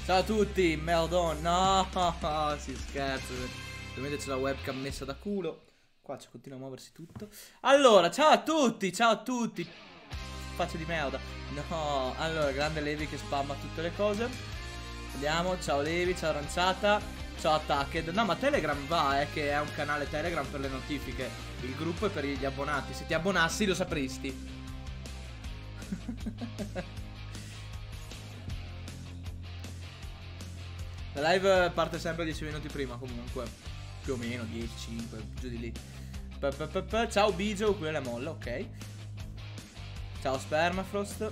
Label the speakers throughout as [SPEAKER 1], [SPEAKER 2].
[SPEAKER 1] Ciao a tutti, Meldon. No, si scherza. Ovviamente c'è la webcam messa da culo. Qua ci continua a muoversi tutto. Allora, ciao a tutti, ciao a tutti. Faccia di merda. No, allora, grande Levi che spamma tutte le cose. Andiamo, ciao Levi, ciao Aranciata. Ciao Attacked. No, ma Telegram va, che è un canale Telegram per le notifiche. Il gruppo è per gli abbonati. Se ti abbonassi lo sapresti. La live parte sempre 10 minuti prima comunque. Più o meno 10, 5, giù di lì. Ciao Bijo, quella è la molla, ok. Ciao Spermafrost.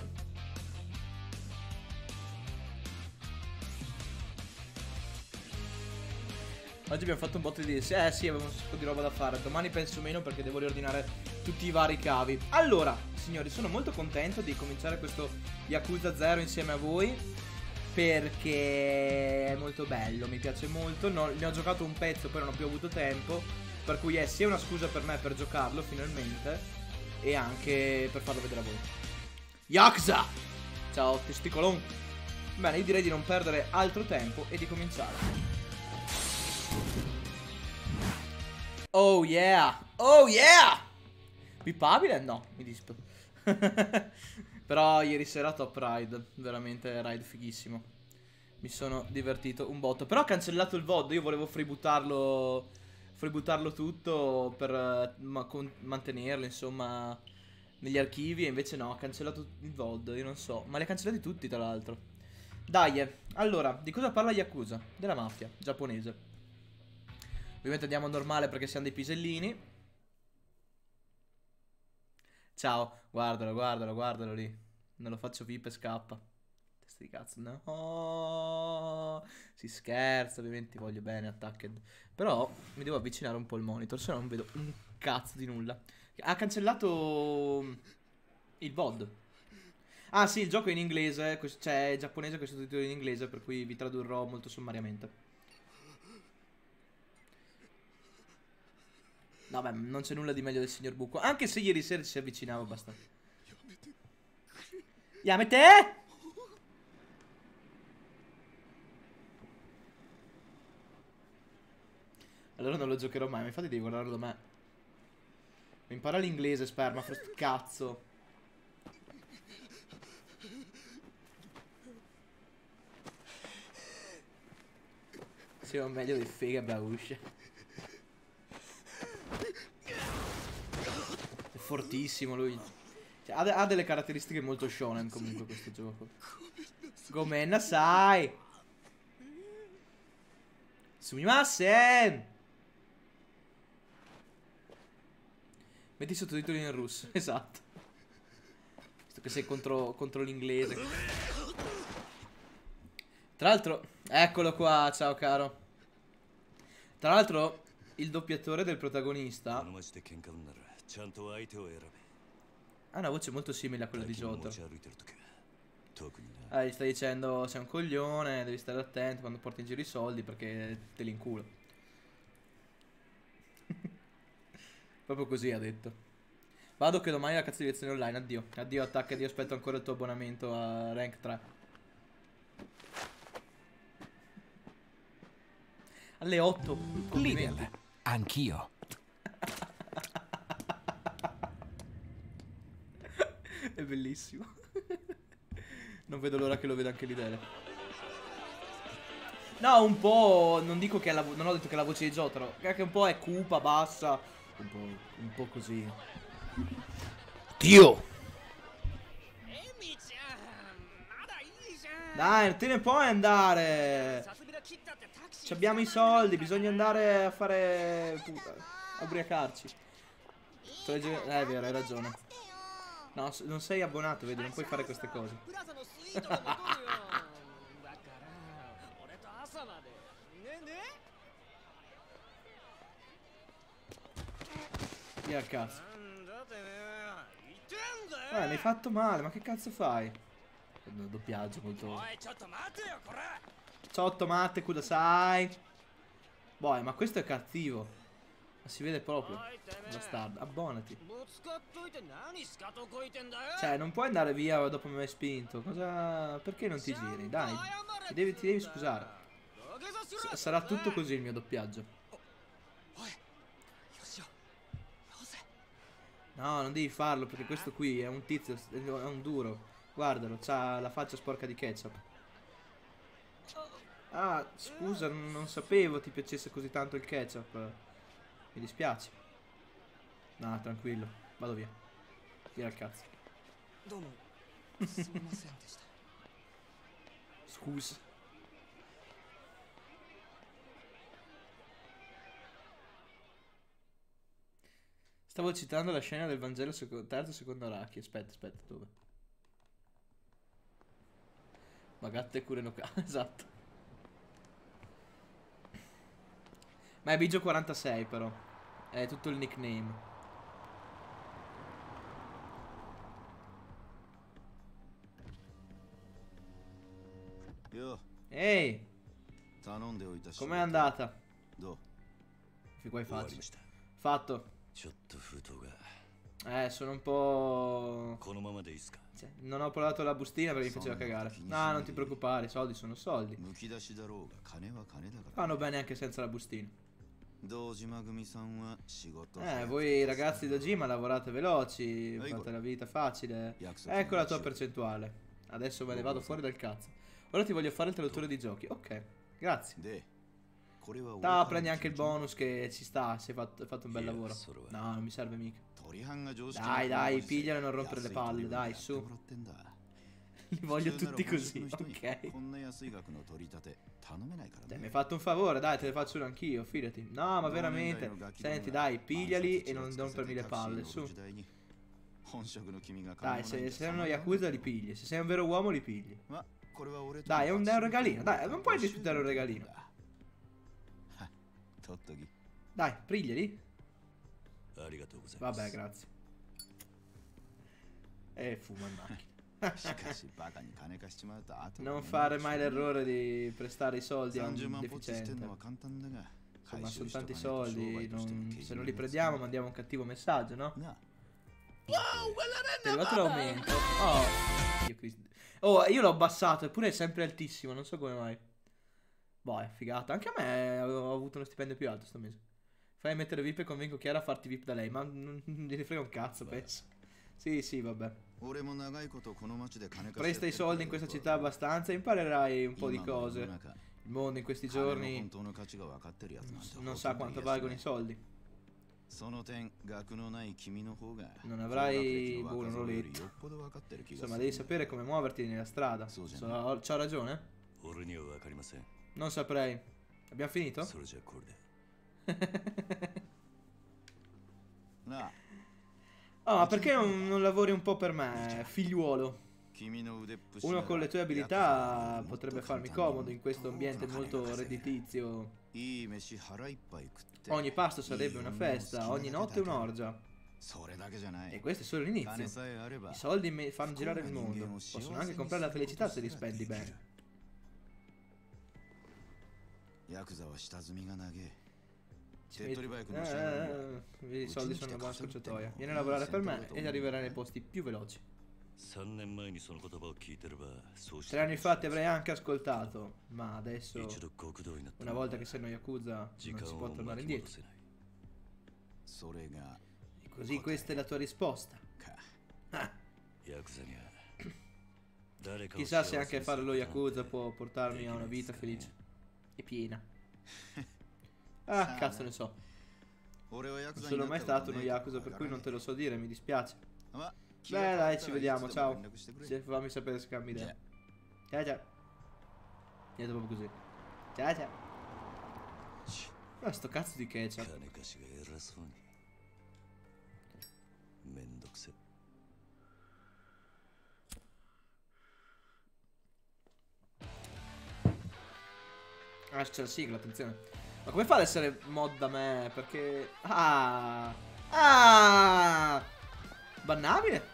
[SPEAKER 1] Oggi abbiamo fatto un botto di DLC. Sì, avevo un sacco di roba da fare. Domani penso meno perché devo riordinare tutti i vari cavi. Allora, signori, sono molto contento di cominciare questo Yakuza 0 insieme a voi, perché è molto bello, mi piace molto. Ne ho giocato un pezzo, poi non ho più avuto tempo, per cui è sia una scusa per me per giocarlo finalmente, e anche per farlo vedere a voi. Yakuza! Ciao testicolon. Bene, io direi di non perdere altro tempo e di cominciare. Oh yeah! Oh yeah! Pippabile? No, mi dispo. Però ieri sera top ride. Veramente ride fighissimo. Mi sono divertito un botto. Però ho cancellato il VOD. Io volevo freebootarlo tutto per mantenerlo, insomma, negli archivi. E invece no, ho cancellato il VOD. Io non so. Ma li ha cancellati tutti, tra l'altro. Dai, allora, di cosa parla Yakuza? Della mafia giapponese. Ovviamente andiamo normale perché siamo dei pisellini. Ciao, guardalo lì. Non lo faccio VIP e scappa. Testa di cazzo, no. Si scherza, ovviamente ti voglio bene, Attacked. Però mi devo avvicinare un po' il monitor, se no non vedo un cazzo di nulla. Ha cancellato il VOD. Ah sì, il gioco è in inglese, cioè è giapponese con i sottotitoli in inglese, per cui vi tradurrò molto sommariamente. No, beh, non c'è nulla di meglio del signor Buco. Anche se ieri sera ci si avvicinava abbastanza. Yamete! Allora non lo giocherò mai, ma infatti devi guardarlo da me. Impara l'inglese, Spermafrost, cazzo. Siamo meglio dei Fega Bausce. È fortissimo lui. Cioè, ha delle caratteristiche molto shonen comunque questo gioco. Gomenna sai. Sumimasen. Metti i sottotitoli in russo. Esatto. Visto che sei contro l'inglese. Tra l'altro, eccolo qua, ciao caro. Tra l'altro, il doppiatore del protagonista ha una voce molto simile a quella di Jotaro. Gli sta dicendo sei un coglione, devi stare attento quando porti in giro i soldi perché te li inculo. Proprio così ha detto. Vado che domani la cazzo di lezione online, addio. Addio attacca, io aspetto ancora il tuo abbonamento a Rank 3. Alle 8. Complimenti.
[SPEAKER 2] Anch'io.
[SPEAKER 1] È bellissimo. Non vedo l'ora che lo veda anche l'Idele. No, un po'. Non dico che è non ho detto che è la voce di Jotaro. Che un po' è cupa, bassa. Un po' così. Dio! Dai, non te ne puoi andare. Ci abbiamo i soldi, bisogna andare a fare. A ubriacarci. È vero, hai ragione. No, non sei abbonato, vedi, non puoi fare queste cose. Via al cazzo. Mi hai fatto male, ma che cazzo fai? Un doppiaggio molto. Ciao tomate, kudasai. Boh, ma questo è cattivo. Si vede proprio. Bastardo, abbonati. Cioè, non puoi andare via dopo mi hai spinto. Cosa... Perché non ti giri? Dai, ti devi scusare. Sarà tutto così il mio doppiaggio. No, non devi farlo perché questo qui è un tizio, è un duro. Guardalo, c'ha la faccia sporca di ketchup. Ah, scusa, non sapevo ti piacesse così tanto il ketchup. Mi dispiace. No, tranquillo, vado via. Via al cazzo. Scusa. Stavo citando la scena del Vangelo terzo secondo Araki. Aspetta, dove? Magatte Kurenoka, esatto. Ma è Bigio 46 però. È tutto il nickname. Ehi! Com'è andata? Che qua hai fatto? Fatto. Sono un po'... Cioè, non ho provato la bustina perché mi faceva cagare. No, non ti preoccupare, i soldi sono soldi. Fanno bene anche senza la bustina. Voi ragazzi di Dojima lavorate veloci, fate la vita facile. Ecco la tua percentuale. Adesso me ne vado fuori dal cazzo. Ora ti voglio fare il traduttore di giochi. Ok, grazie. No, prendi anche il bonus che ci sta, hai fatto un bel lavoro. No, non mi serve mica. Dai, piglialo e non rompere le palle, dai, su. Li voglio tutti così, ok. Mi hai fatto un favore, dai, te ne faccio uno anch'io, fidati. No, ma veramente. Senti, dai, pigliali e non rompermi le palle, su. Dai, se sei uno Yakuza li pigli, se sei un vero uomo li pigli. Dai, è un regalino, dai, non puoi rifiutare un regalino. Dai, pigliali. Vabbè, grazie. E fuma in macchina. Non fare mai l'errore di prestare i soldi a un deficiente. Insomma, sono tanti soldi. Se non li prendiamo mandiamo un cattivo messaggio, no? Ti è arrivato l'aumento. Oh, io l'ho abbassato, eppure è sempre altissimo. Non so come mai. Boh, è figata. Anche a me ho avuto uno stipendio più alto sto mese. Fai mettere VIP e convinco Chiara a farti VIP da lei. Ma non gliene frega un cazzo, penso. Sì, vabbè. Presta i soldi in questa città abbastanza e imparerai un po' di cose. Il mondo in questi giorni non sa quanto valgono i soldi. Non avrai, boh, non l'ho letto. Insomma, devi sapere come muoverti nella strada. C'ho ragione? Non saprei. Abbiamo finito? Oh, ma perché non lavori un po' per me, figliuolo? Uno con le tue abilità potrebbe farmi comodo in questo ambiente molto redditizio. Ogni pasto sarebbe una festa, ogni notte un'orgia. E questo è solo l'inizio. I soldi fanno girare il mondo. Possono anche comprare la felicità se li spendi bene. I soldi sono una buona scorciatoia. Vieni a lavorare per me e arriverai nei posti più veloci. 3 anni fa ti avrei anche ascoltato, ma adesso, una volta che sei uno Yakuza, non si può tornare indietro. E così questa è la tua risposta. Chissà se anche fare lo Yakuza può portarmi a una vita felice e piena. Ah, cazzo ne so. Non sono mai stato uno Yakuza, per cui non te lo so dire, mi dispiace. Beh, dai, ci vediamo, ciao. Fammi sapere se cambi idea. Ciao. Niente, proprio così. Ciao. Ma sto cazzo di ketchup. Ah, c'è la sigla, attenzione. Ma come fa ad essere mod da me? Perché... Bannabile?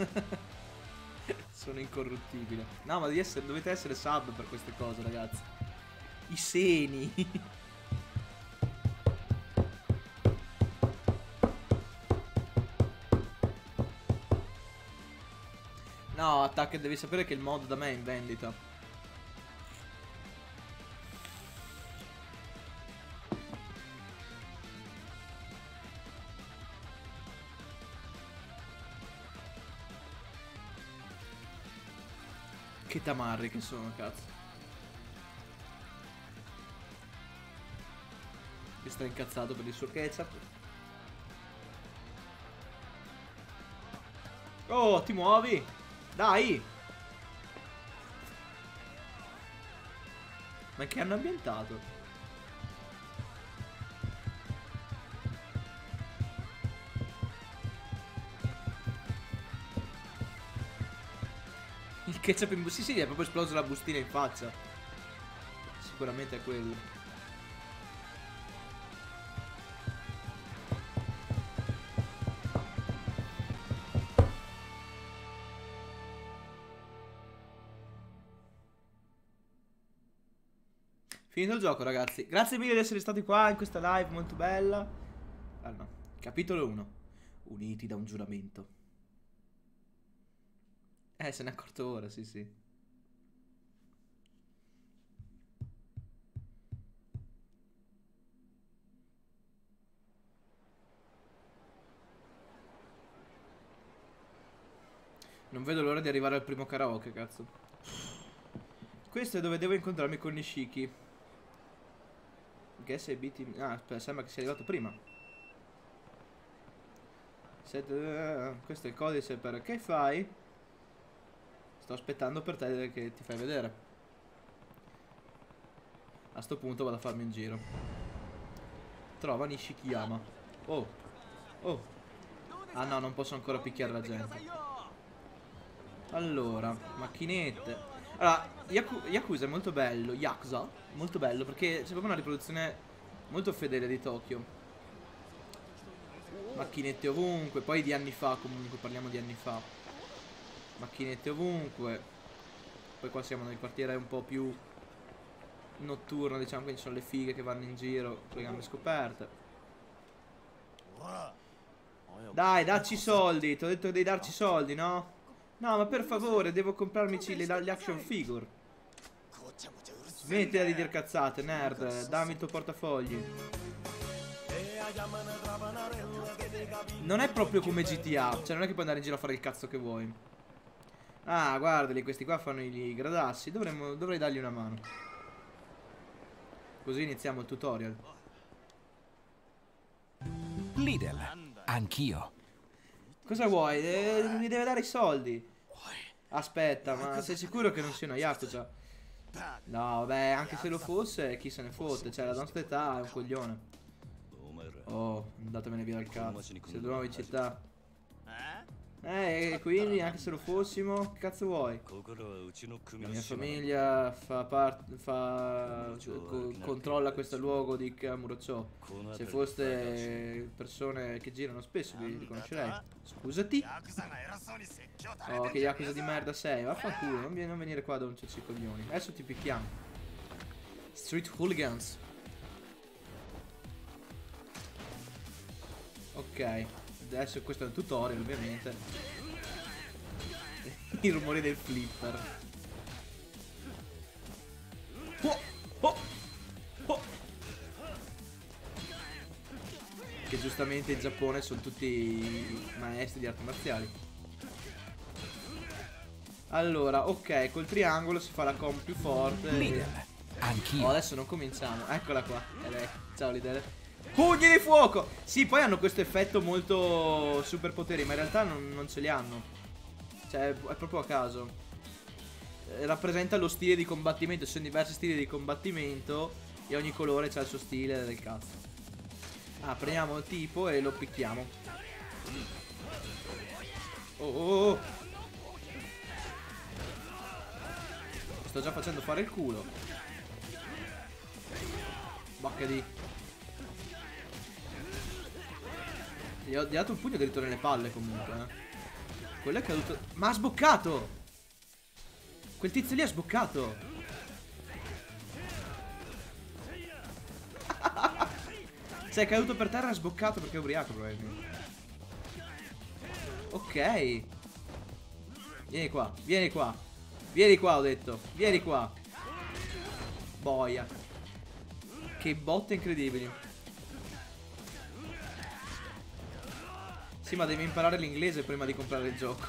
[SPEAKER 1] Sono incorruttibile. No, ma dovete essere sub per queste cose, ragazzi. I seni. No, Attack, devi sapere che il mod da me è in vendita. Che tamarri che sono, cazzo. Che sta incazzato per il suo ketchup. Oh, ti muovi! Dai! Ma che hanno ambientato? Il ketchup in bustina. Sì, è proprio esploso la bustina in faccia. Sicuramente è quello. Finito il gioco, ragazzi. Grazie mille di essere stati qua in questa live molto bella. Allora, capitolo 1. Uniti da un giuramento. Se n'è accorto ora, sì, sì. Non vedo l'ora di arrivare al primo karaoke, cazzo. Questo è dove devo incontrarmi con Nishiki. Guess I beat him. Ah, aspetta, sembra che sia arrivato prima. Questo è il codice per... Che fai? Sto aspettando per te che ti fai vedere. A sto punto vado a farmi un giro. Trova Nishikiyama. Oh. Oh. Ah no, non posso ancora picchiare la gente. Allora, macchinette. Allora, Yakuza è molto bello. Yakuza, molto bello perché c'è proprio una riproduzione molto fedele di Tokyo. Macchinette ovunque. Poi di anni fa, comunque, parliamo di anni fa. Macchinette ovunque. Poi qua siamo nel quartiere un po' più notturno, diciamo, quindi ci sono le fighe che vanno in giro con le gambe scoperte. Dai, dacci i soldi. Ti ho detto di darci soldi, no? No, ma per favore, devo comprarmi le action figure. Smettila di dire cazzate, nerd. Dammi il tuo portafogli. Non è proprio come GTA. Cioè, non è che puoi andare in giro a fare il cazzo che vuoi. Ah, guardali, questi qua fanno i gradassi. Dovrei dargli una mano. Così iniziamo il tutorial.
[SPEAKER 2] Lidl, anch'io.
[SPEAKER 1] Cosa vuoi? Mi deve dare i soldi. Aspetta, ma sei sicuro che non sia una Yakuza? No, vabbè, anche se lo fosse, chi se ne fotte. Cioè, la nostra età è un coglione. Oh, andatemene via dal cazzo. Siete di nuovo in città. Quindi, anche se lo fossimo, che cazzo vuoi? La mia famiglia controlla questo luogo di Kamurocho. Se foste persone che girano spesso vi riconoscerei. Scusati. Oh, che Yakuza di merda sei. Vaffanculo, non venire qua da un cazzo di coglioni. Adesso ti picchiamo. Street Hooligans. Ok. Adesso questo è un tutorial, ovviamente. I rumori del flipper. Oh, oh, oh. Che giustamente in Giappone sono tutti maestri di arti marziali. Allora, ok, col triangolo si fa la combo più forte.
[SPEAKER 2] Lidl, anch'io.
[SPEAKER 1] Oh, adesso non cominciamo. Eccola qua. Ciao Lidl. Pugni di fuoco! Sì, poi hanno questo effetto molto superpoteri, ma in realtà non ce li hanno. Cioè, è proprio a caso. Rappresenta lo stile di combattimento. Ci sono diversi stili di combattimento e ogni colore ha il suo stile del cazzo. Ah, prendiamo il tipo e lo picchiamo. Oh, oh, oh. Sto già facendo fare il culo. Bocca di... Gli ho dato un pugno dritto nelle palle comunque, Quello è caduto. Ma ha sboccato! Quel tizio lì ha sboccato! Se è caduto per terra ha sboccato perché è ubriaco probabilmente. Ok. Vieni qua, vieni qua. Vieni qua, ho detto. Vieni qua. Boia. Che botte incredibili. Sì, ma devi imparare l'inglese prima di comprare il gioco.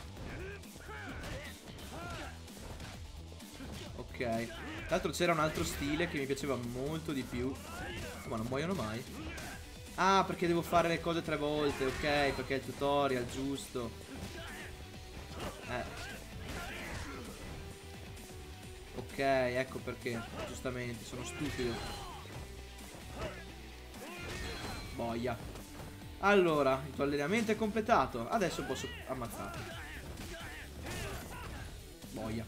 [SPEAKER 1] Ok. Tra l'altro c'era un altro stile che mi piaceva molto di più. Ma non muoiono mai. Ah, perché devo fare le cose 3 volte. Ok, perché è il tutorial, giusto. Ok, ecco perché. Giustamente, sono stupido. Boia. Allora, il tuo allenamento è completato. Adesso posso ammazzarti. Boia.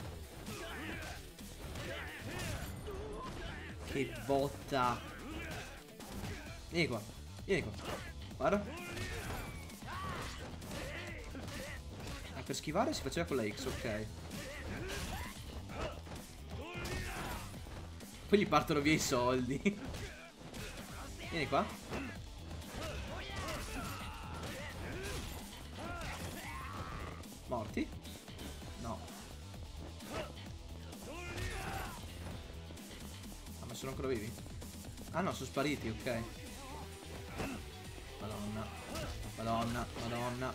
[SPEAKER 1] Che botta. Vieni qua. Vieni qua. Guarda. Ah, per schivare si faceva con la X, ok. Poi gli partono via i soldi. Vieni qua. Morti? No. Ah, ma sono ancora vivi? Ah no, sono spariti, ok. Madonna. Madonna, madonna.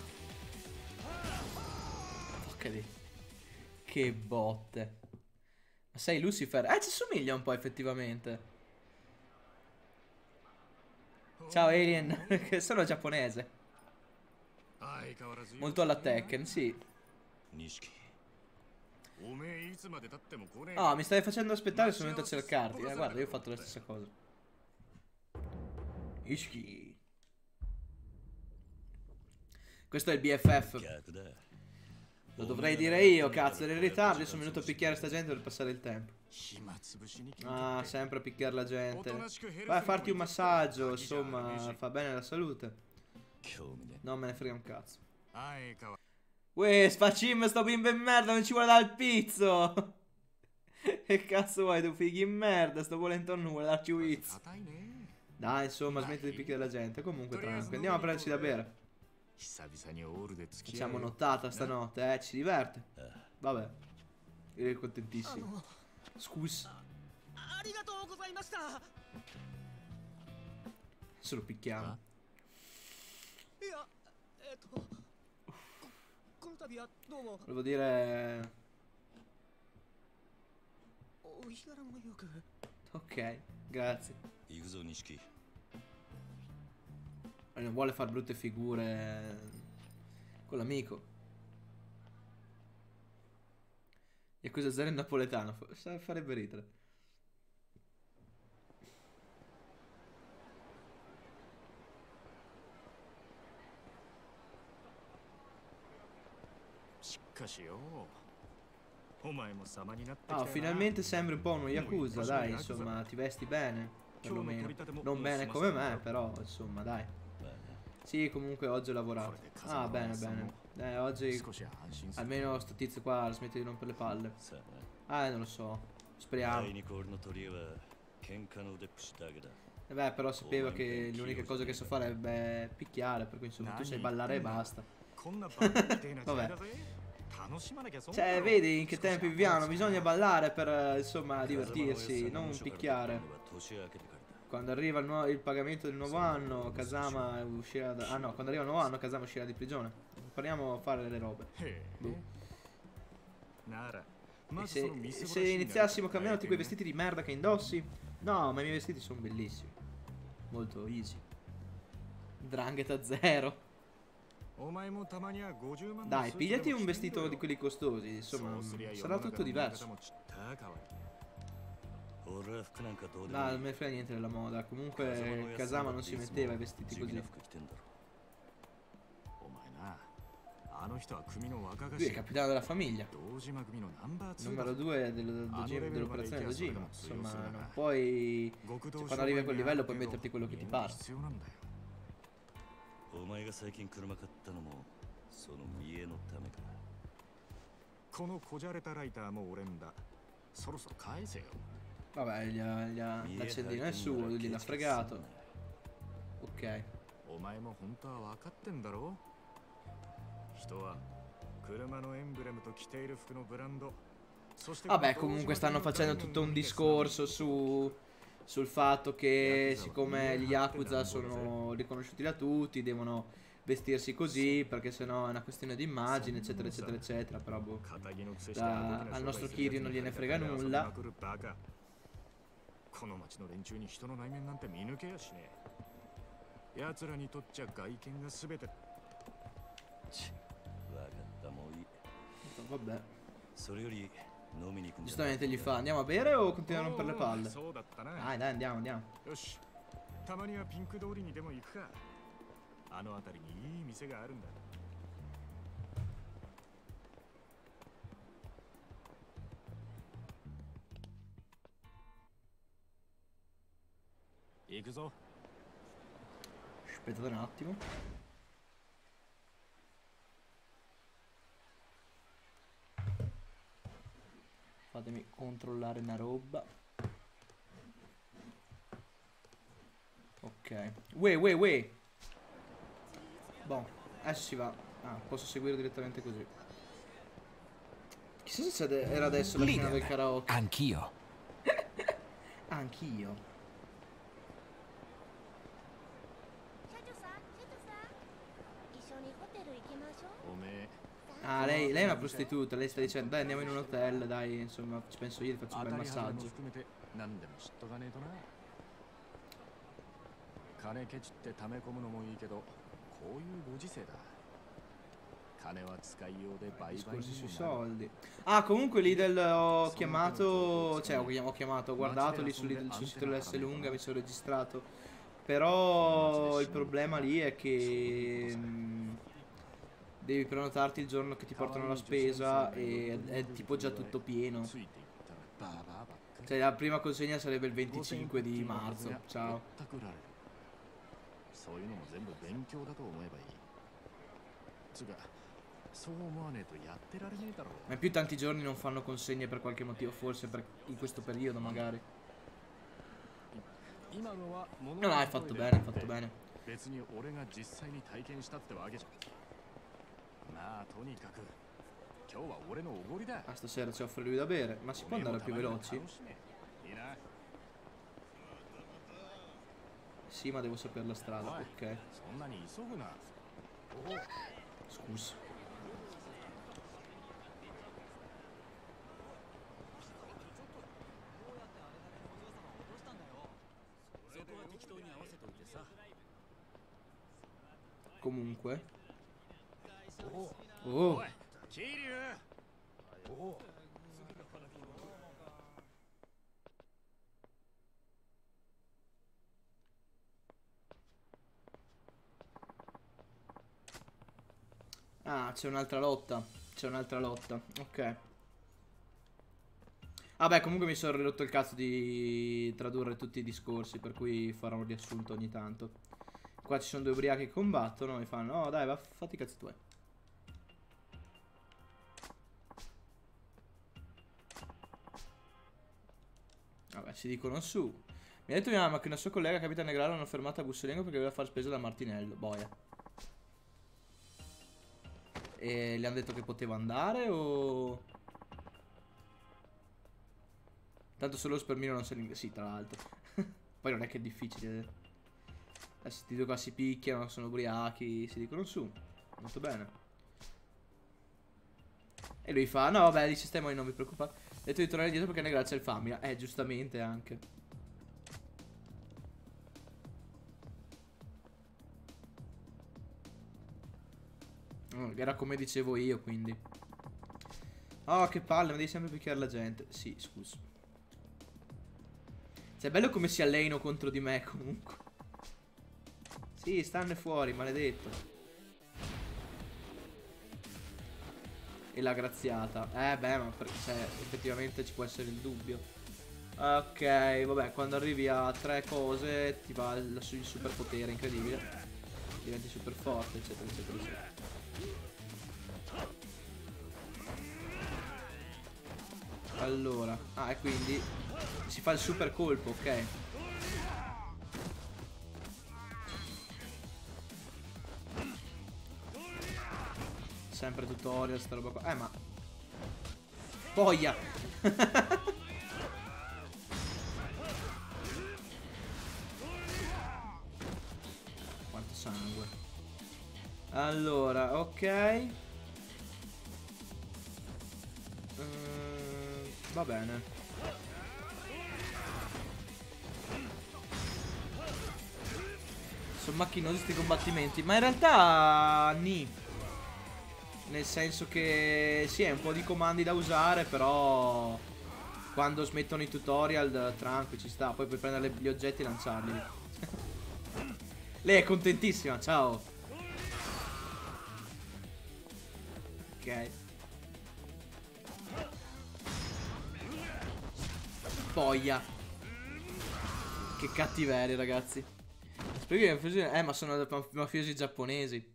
[SPEAKER 1] Porca di. Che botte. Ma sei Lucifer? Ci somiglia un po' effettivamente. Ciao Alien. Che sono giapponese. Molto alla Tekken, sì. Ah, mi stai facendo aspettare, sono venuto a cercarti. Guarda, io ho fatto la stessa cosa. Ishiki. Questo è il BFF. Lo dovrei dire io, cazzo, eri in ritardo. Io sono venuto a picchiare sta gente per passare il tempo. Ah, sempre a picchiare la gente. Vai a farti un massaggio, insomma, fa bene alla salute. Non me ne frega un cazzo. Uè, sfacim sto bimbo in merda, non ci vuole dare il pizzo. Che cazzo vuoi, tu fighi in merda, sto volendo non vuole darci un pizzo. Dai, insomma, smetti di picchiare la gente. Comunque, tranquillo, andiamo a prenderci da bere. Facciamo nottata stanotte, ci diverte. Vabbè. Io ero contentissimo. Scusa. Se lo picchiamo. Volevo dire... Ok, grazie. Non vuole fare brutte figure con l'amico. Yakuza 0 in napoletano. Farebbe ridere. Ah, finalmente sembri un po' uno Yakuza, dai, insomma, ti vesti bene, perlomeno. Non bene come me, però, insomma, dai. Sì, comunque oggi ho lavorato. Ah, bene, bene. Oggi almeno sto tizio qua smette di rompere le palle. Non lo so. Speriamo. E beh, però sapeva che l'unica cosa che so fare è picchiare, per cui insomma tu sai ballare e basta. Vabbè. Cioè, vedi in che tempi viviamo, bisogna ballare per, insomma, divertirsi, non picchiare. Quando arriva il pagamento del nuovo anno, Kazama uscirà da... Ah no, quando arriva il nuovo anno, Kazama uscirà di prigione. Impariamo a fare le robe. Se iniziassimo a cambiare tutti quei vestiti di merda che indossi... No, ma i miei vestiti sono bellissimi. Molto easy. 'Ndrangheta 0. Dai, pigliati un vestito di quelli costosi, insomma, sarà tutto diverso. No, non me ne frega niente della moda. Comunque Kazama non si metteva i vestiti così. Lui è capitano della famiglia. Numero 2 dell'operazione Dojima. Insomma, non puoi... Cioè, quando arrivi a quel livello puoi metterti quello che ti pare. Vabbè, l'accendino è suo, gliel'ha fregato. Ok. Vabbè, comunque stanno facendo tutto un discorso sul fatto che siccome gli Yakuza sono riconosciuti da tutti, devono vestirsi così perché sennò è una questione di immagine, eccetera, eccetera, eccetera. Però boh, al nostro Kiryu non gliene frega nulla. Vabbè. Giustamente gli fa: andiamo a bere o continuiamo a rompere le palle? Dai, andiamo. Aspettate un attimo. Fatemi controllare una roba. Ok. Uè. Boh, adesso si va. Ah, posso seguire direttamente così. Chissà se era adesso la fine del karaoke.
[SPEAKER 2] Anch'io.
[SPEAKER 1] Anch'io. Ah, lei è una prostituta, lei sta dicendo dai andiamo in un hotel, dai, insomma, ci penso io, ti faccio un bel massaggio. Discorsi sui soldi. Ah, comunque Lidl ho chiamato, cioè ho guardato lì sul sito dell'S lunga, mi sono registrato. Però il problema lì è che devi prenotarti il giorno che ti portano la spesa e è tipo già tutto pieno. Cioè la prima consegna sarebbe il 25 di marzo. Ciao. Ma in più tanti giorni non fanno consegne per qualche motivo, forse in questo periodo magari. No, hai fatto bene, hai fatto bene. Ah, stasera ci offre lui da bere, ma si può andare più veloci? Sì, ma devo sapere la strada, ok. Scusa. Comunque. Oh. Ah, c'è un'altra lotta. C'è un'altra lotta. Ok. Vabbè, comunque mi sono ridotto il cazzo di tradurre tutti i discorsi, per cui farò un riassunto ogni tanto. Qua ci sono due ubriachi che combattono e fanno: oh dai, fatti i cazzi tuoi. Vabbè, si dicono su. Mi ha detto mia mamma che una sua collega capita Negrano l'hanno fermata a Bussolengo perché doveva fare spesa da Martinello. Boia. E le hanno detto che poteva andare o... Tanto solo lo spermino non sa l'inglese. Sì, tra l'altro. Poi non è che è difficile. Adesso ti due qua si picchiano, sono ubriachi, si dicono su. Molto bene. E lui fa: no vabbè, dice stai non mi preoccupare. Ho detto di tornare indietro perché Negrano c'è il famiglia. Giustamente anche. Era come dicevo io, quindi. Oh, che palle, ma devi sempre picchiare la gente. Sì, scusa. Cioè, è bello come si allenano contro di me, comunque. Sì, stanne fuori, maledetto. E la graziata. Beh, ma cioè, effettivamente ci può essere il dubbio. Ok, vabbè, quando arrivi a 3 cose ti va il superpotere, incredibile. Diventi super forte, eccetera, eccetera, eccetera. Allora, e quindi si fa il super colpo, ok. Sempre tutorial, sta roba qua. Ma boia. Quanto sangue. Allora, ok. Va bene. Sono macchinosi sti combattimenti. Ma in realtà nel senso che sì, è un po' di comandi da usare, però quando smettono i tutorial tranqui ci sta. Poi puoi prendere gli oggetti e lanciarli. Lei è contentissima, ciao. Ok. Boia. Che cattiveria, ragazzi. Spero che ma sono mafiosi giapponesi.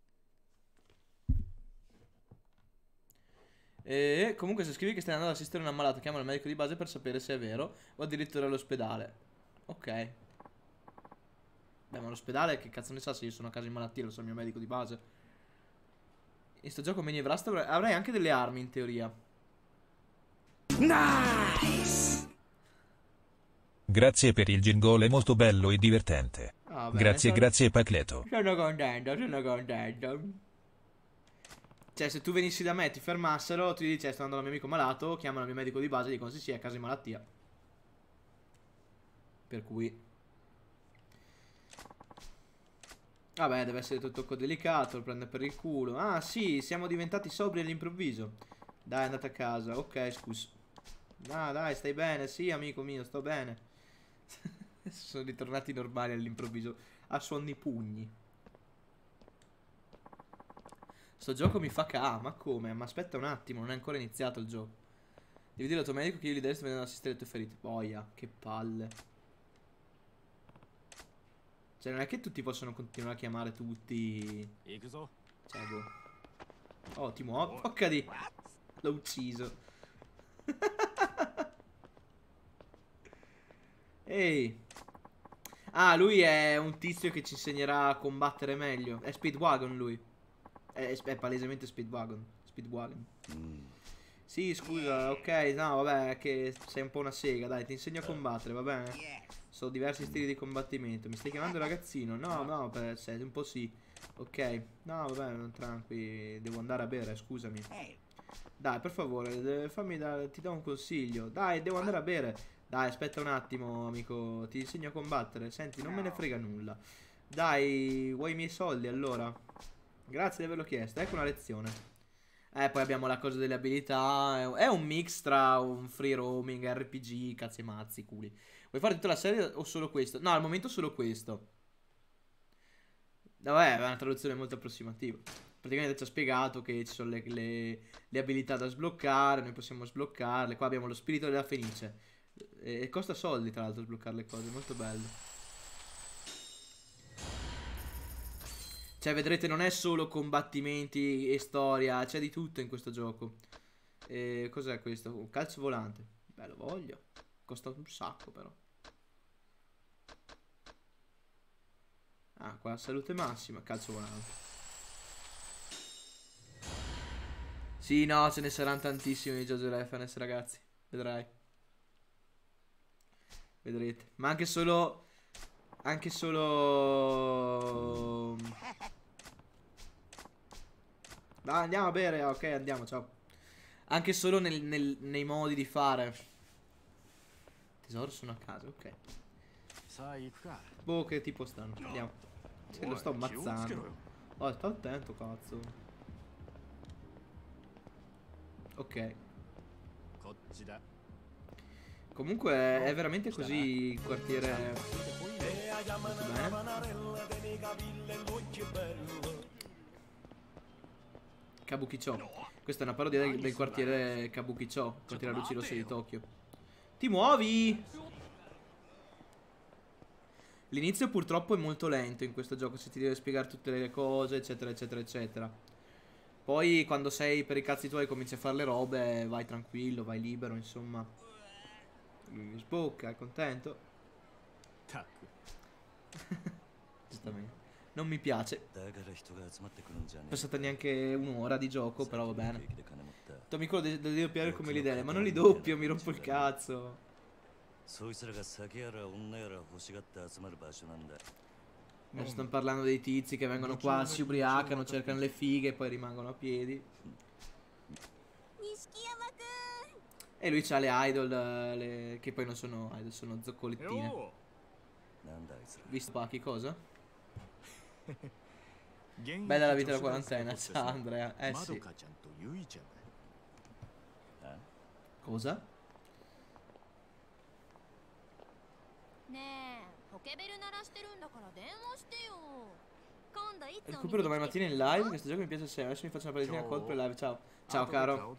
[SPEAKER 1] E comunque se scrivi che stai andando ad assistere un ammalato, chiama il medico di base per sapere se è vero o addirittura all'ospedale. Ok. Beh, ma l'ospedale che cazzo ne sa se io sono a casa in malattia, lo so il mio medico di base. In sto gioco Mini Vrast avrei anche delle armi in teoria.
[SPEAKER 2] Nice! Grazie per il jingle, è molto bello e divertente. Grazie, grazie Pacleto.
[SPEAKER 1] Sono contento, sono contento. Cioè, se tu venissi da me e ti fermassero, tu gli dici, sto andando dal mio amico malato, chiamano il mio medico di base e dicono, sì, sì, è a casa in malattia. Per cui... Vabbè, deve essere tutto delicato, lo prende per il culo. Ah, sì, siamo diventati sobri all'improvviso. Dai, andate a casa. Ok, scusa. Ah, dai, stai bene? Sì, amico mio, sto bene. Sono ritornati normali all'improvviso. A suoni pugni. Sto gioco mi fa ma come? Ma aspetta un attimo, non è ancora iniziato il gioco. Devi dire al tuo medico che io gli daresti venendo ad assistere le tue ferite. Boia, che palle. Cioè, non è che tutti possono continuare a chiamare tutti. Cioè, boh. Oh, ti muovi. Porca di. L'ho ucciso. Ehi. Ah, lui è un tizio che ci insegnerà a combattere meglio. È Speedwagon lui. È palesemente Speedwagon. Speedwagon. Sì, scusa, ok, no, vabbè, che sei un po' una sega, dai, ti insegno a combattere, va bene? So diversi stili di combattimento. Mi stai chiamando ragazzino? No, no, sei un po' sì. Ok, no, vabbè, tranqui, devo andare a bere, scusami. Dai, per favore, ti do un consiglio. Dai, devo andare a bere. Dai, aspetta un attimo, amico, ti insegno a combattere. Senti, non me ne frega nulla. Dai, vuoi i miei soldi allora? Grazie di averlo chiesto, ecco una lezione. Poi abbiamo la cosa delle abilità. È un mix tra un free roaming, RPG, cazzi e mazzi, culi. Vuoi fare tutta la serie o solo questo? No, al momento solo questo. Vabbè, è una traduzione molto approssimativa. Praticamente ci ha spiegato che ci sono le abilità da sbloccare, noi possiamo sbloccarle. Qua abbiamo lo spirito della Fenice. E costa soldi, tra l'altro, sbloccare le cose, molto bello. Cioè, vedrete, non è solo combattimenti e storia, c'è di tutto in questo gioco. Cos'è questo? Un calcio volante. Beh, lo voglio. Costa un sacco, però. Ah, qua salute massima, calcio volante. Sì, no, ce ne saranno tantissimi di JoJo Reference, ragazzi. Vedrai. Vedrete. Ma anche solo... Dai, andiamo a bere, ok, andiamo, ciao. Anche solo nei modi di fare. Tesoro, sono a casa, ok. Boh, che tipo stanno, andiamo. Se lo sto ammazzando. Oh, sta attento, cazzo. Ok. Comunque è veramente così il quartiere. Molto bene. Kabukicho. Questa è una parodia del quartiere Kabukicho, quartiere a luci rosse di Tokyo. Ti muovi! L'inizio purtroppo è molto lento in questo gioco, se ti deve spiegare tutte le cose, eccetera, eccetera, eccetera. Poi quando sei per i cazzi tuoi cominci a fare le robe, vai tranquillo, vai libero, insomma. Lui sbocca, è contento. Giustamente. Non mi piace. Non è passata neanche un'ora di gioco, però va bene. Mi quello devi doppiare come li deve, ma non li doppio, mi rompo il cazzo. Adesso stanno parlando dei tizi che vengono qua, si ubriacano, cercano le fighe e poi rimangono a piedi. E lui c'ha le idol, che poi non sono idol, sono zoccolettine. Visto Paki cosa? Bella la vita della quarantena, ciao Andrea. Sì. Cosa? Recupero domani mattina in live. Questo gioco mi piace sempre. Adesso mi faccio una partitina call per live. Ciao. Ciao caro.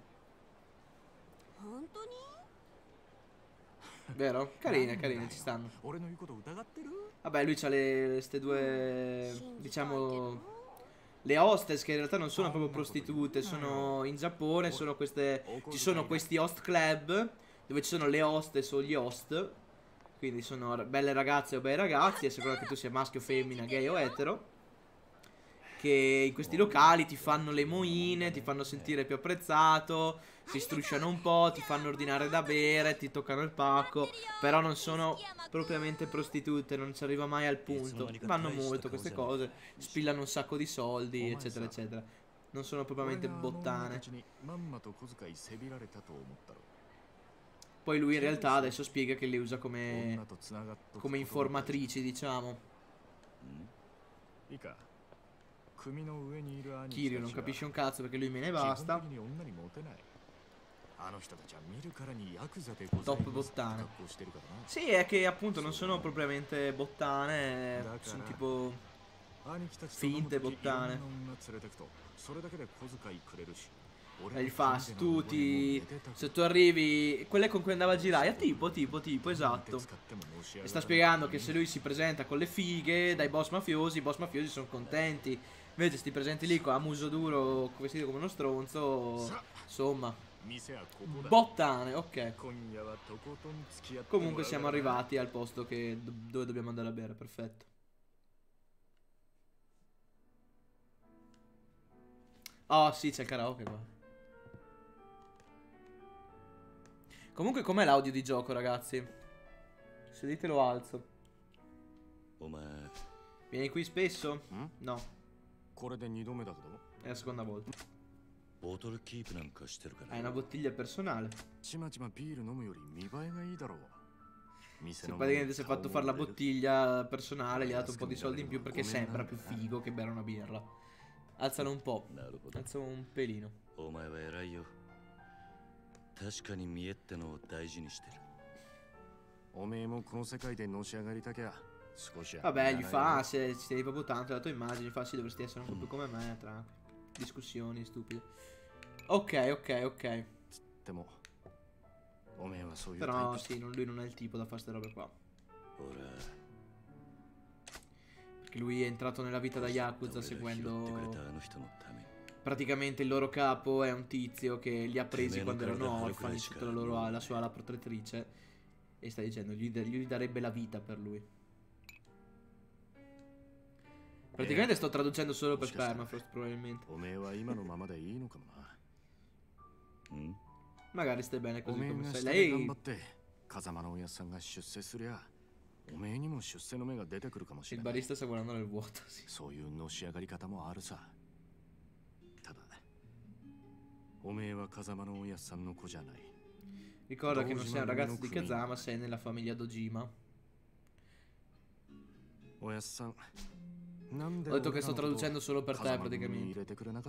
[SPEAKER 1] Vero? Carine, carine, ci stanno. Vabbè, lui c'ha queste due, diciamo, le hostess che in realtà non sono proprio prostitute. Sono in Giappone, sono queste, ci sono questi host club dove ci sono le hostess o gli host. Quindi sono belle ragazze o bei ragazzi, a seconda che tu sia maschio, femmina, gay o etero, che in questi locali ti fanno le moine, ti fanno sentire più apprezzato, si strusciano un po', ti fanno ordinare da bere, ti toccano il pacco. Però non sono propriamente prostitute, non ci arriva mai al punto. Vanno molto queste cose, spillano un sacco di soldi, eccetera eccetera. Non sono propriamente bottane. Poi lui in realtà adesso spiega che le usa come informatrici, diciamo. Kiryu non capisce un cazzo perché lui me ne basta. Top bottane. Sì, è che appunto non sono propriamente bottane, sono tipo finte bottane. E gli fa, se tu arrivi, quelle con cui andava a girare, tipo, esatto. E sta spiegando che se lui si presenta con le fighe dai boss mafiosi, i boss mafiosi sono contenti. Invece sti presenti lì a muso duro, vestito come uno stronzo, insomma, bottane, ok. Comunque siamo arrivati al posto dove dobbiamo andare a bere, perfetto. Oh sì, c'è il karaoke qua. Comunque com'è l'audio di gioco, ragazzi? Se dite lo alzo. Vieni qui spesso? No. È la seconda volta. È una bottiglia personale. Se praticamente si è fatto fare la bottiglia personale, gli ha dato un po' di soldi in più perché sembra più figo che bere una birra. Alzalo un po'. Alzalo un pelino. Vabbè, gli fa, se ci tieni proprio tanto la tua immagine, fa, sì, dovresti essere un po' più come me, tra discussioni stupide. Ok. Però sì, lui non è il tipo da fare ste robe qua. Perché lui è entrato nella vita da Yakuza seguendo... Praticamente il loro capo è un tizio che li ha presi quando erano orfani sotto la sua ala protettrice. E sta dicendo, gli darebbe la vita per lui. Praticamente sto traducendo solo per Permafrost, probabilmente. Magari stai bene così come sei. Lei... Il barista sta guardando nel vuoto, sì. Ricorda che non sei un ragazzo di Kazama, sei nella famiglia Dojima. Ho detto che sto traducendo solo per te, praticamente.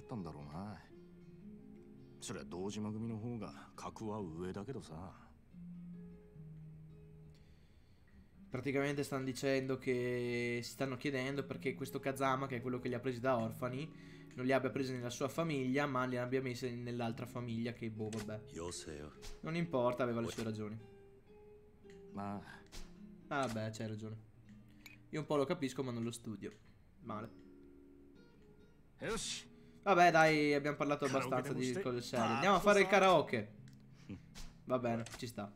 [SPEAKER 1] Praticamente stanno dicendo che si stanno chiedendo perché questo Kazama, che è quello che li ha presi da orfani, non li abbia presi nella sua famiglia, ma li abbia messi nell'altra famiglia che, boh, vabbè. Non importa, aveva le sue ragioni. Ah, vabbè, c'hai ragione. Io un po' lo capisco, ma non lo studio. Male. Vabbè, dai, abbiamo parlato abbastanza di cose serie. Andiamo a fare il karaoke. Va bene, ci sta.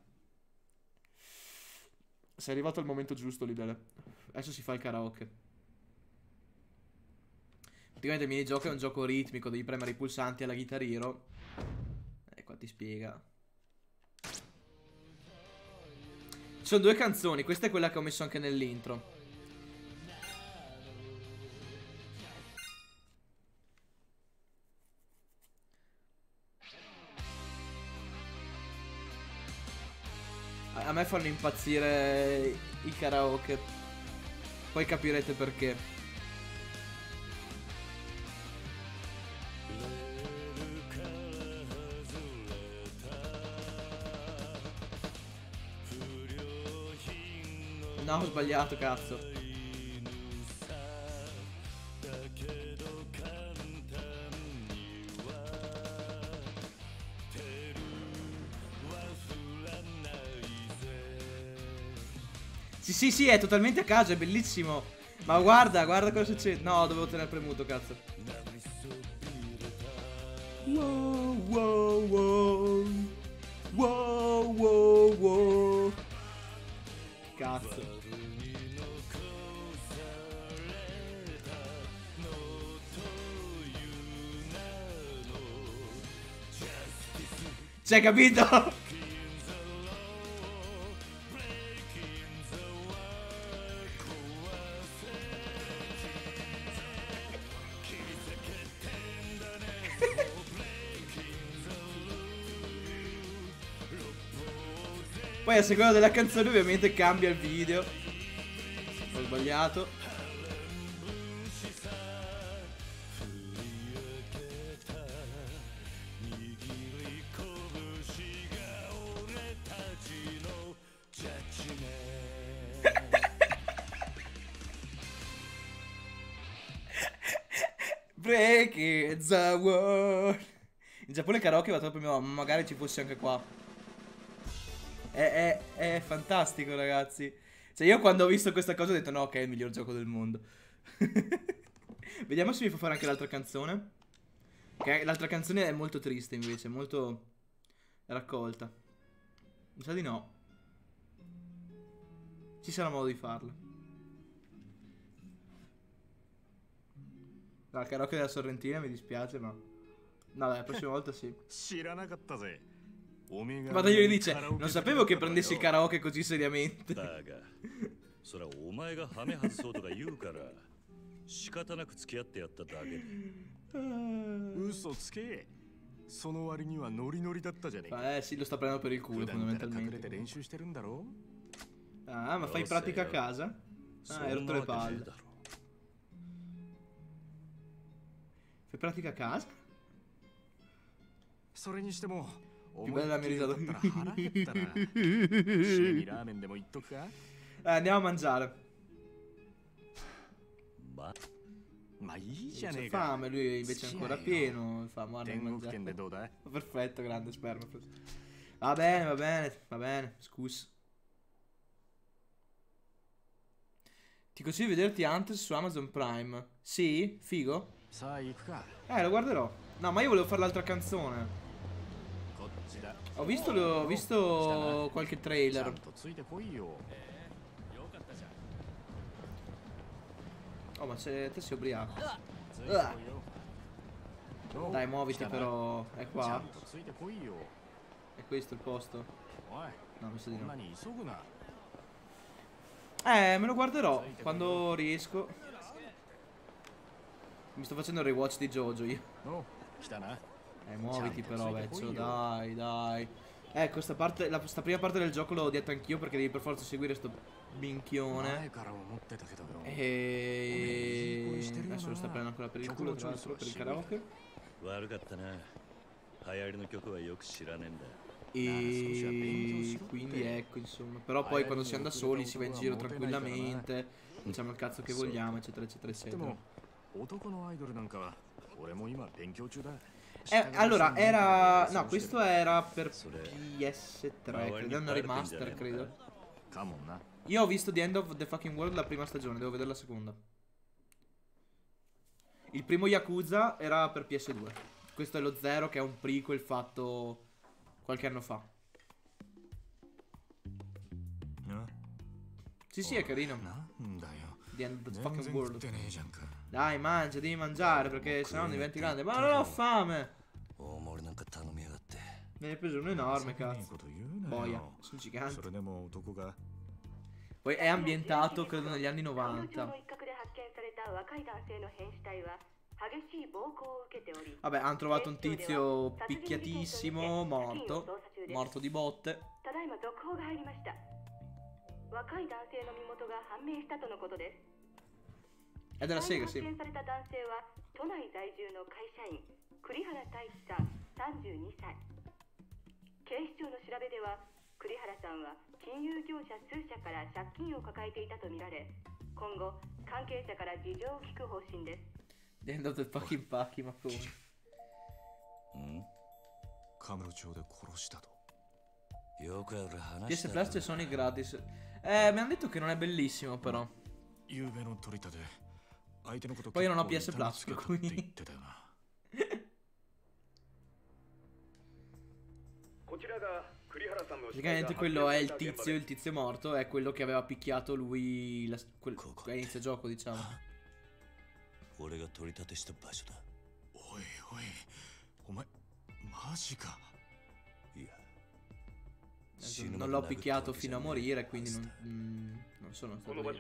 [SPEAKER 1] Sei arrivato al momento giusto, Libele. Adesso si fa il karaoke. Praticamente il minigioco è un gioco ritmico, devi premere i pulsanti alla Guitar Hero. E qua ti spiega. Ci sono due canzoni, questa è quella che ho messo anche nell'intro. A me fanno impazzire i karaoke. Poi capirete perché. No, ho sbagliato, cazzo. Sì, è totalmente a caso, è bellissimo. Ma guarda cosa succede. No, dovevo tenere premuto, cazzo. Wow, wow, wow. Wow, wow, wow. Cazzo. Cioè, capito? Poi a seconda della canzone ovviamente cambia il video. Ho sbagliato. Breaking the world. In Giappone il karaoke va troppo mio, ma magari ci fosse anche qua. È fantastico, ragazzi. Cioè, io quando ho visto questa cosa ho detto no, ok, è il miglior gioco del mondo. Vediamo se mi fa fare anche l'altra canzone. Che l'altra canzone è molto triste invece, molto raccolta. Mi sa di no. Ci sarà modo di farla. No, il karaoke della Sorrentina mi dispiace, ma no, dai, la prossima volta sì. Guarda, io gli dice, non sapevo che prendessi il karaoke così seriamente. Sì, lo sta prendendo per il culo fondamentalmente. Ah, ma fai pratica a casa? Ah, hai rotto le palle. Fai pratica a casa? Più bella la mia risata. Andiamo a mangiare. C'è fame, lui invece è ancora pieno. Fame, guarda, perfetto, grande sperma. Va bene, scusa. Ti consiglio di vederti Hunters su Amazon Prime. Sì? Figo? Lo guarderò. No, ma io volevo fare l'altra canzone. Ho visto qualche trailer. Oh, ma te sei ubriaco. Dai, muoviti però. È qua. È questo il posto? No, mi sa di no. Me lo guarderò quando riesco. Mi sto facendo il rewatch di JoJo io. Muoviti però, vecchio, dai. Questa prima parte del gioco l'ho odiata anch'io perché devi per forza seguire sto minchione. Adesso lo sta prendendo ancora per il culo, tra l'altro, per il karaoke. E quindi ecco, insomma. Però poi quando si anda soli si va in giro tranquillamente, facciamo il cazzo che vogliamo, eccetera, eccetera, eccetera. Allora, era... No, questo era per PS3, credo, è una remaster, credo. Io ho visto The End of the Fucking World la prima stagione, devo vedere la seconda. Il primo Yakuza era per PS2. Questo è lo 0, che è un prequel fatto qualche anno fa. Sì, è carino. The end of the fucking world. Dai, mangia, devi mangiare perché sennò diventi grande. Ma non ho fame. Ne hai preso un enorme, cazzo. Boia, sono giganti. Poi è ambientato, credo, negli anni 90. Vabbè, hanno trovato un tizio picchiatissimo, morto di botte. È della Sega, sì. È andato il pacchi, ma come? PS Plus e Sony gratis. Mi hanno detto che non è bellissimo, però. Poi io non ho PS Plus, per cui... Praticamente quello è il tizio morto, è quello che aveva picchiato lui all'inizio gioco, diciamo. Non l'ho picchiato fino a morire, quindi non sono stato io.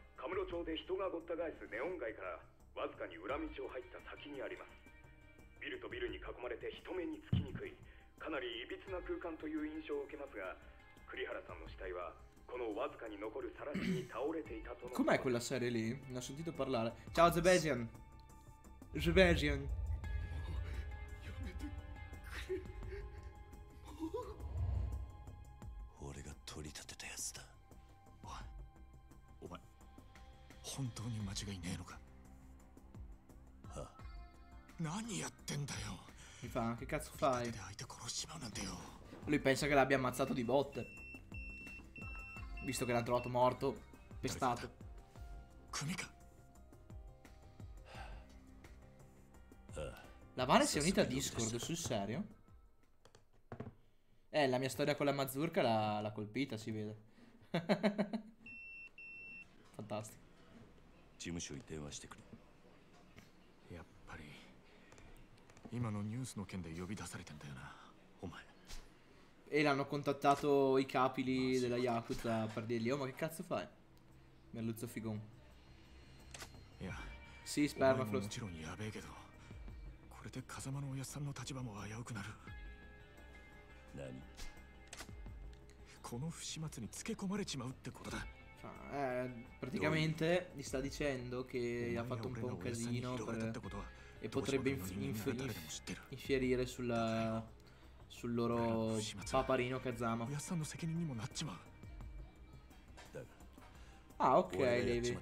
[SPEAKER 1] Com'è quella serie lì? Ne ho sentito parlare. Ciao Zebezian. Zebezian. Mi fa, che cazzo fai? Lui pensa che l'abbia ammazzato di botte, visto che l'ha trovato morto, pestato. La Vane si è unita a Discord, sul serio? La mia storia con la Mazurka l'ha colpita, si vede. Fantastico. E l'hanno contattato i capi lì della Yakuza per dirgli: oh, ma che cazzo fai? Merluzzo figone. Sì, Spermafrost. Praticamente gli sta dicendo che ha fatto un po' un casino e potrebbe infierire sul loro paparino Kazama. Ah, ok, Levi.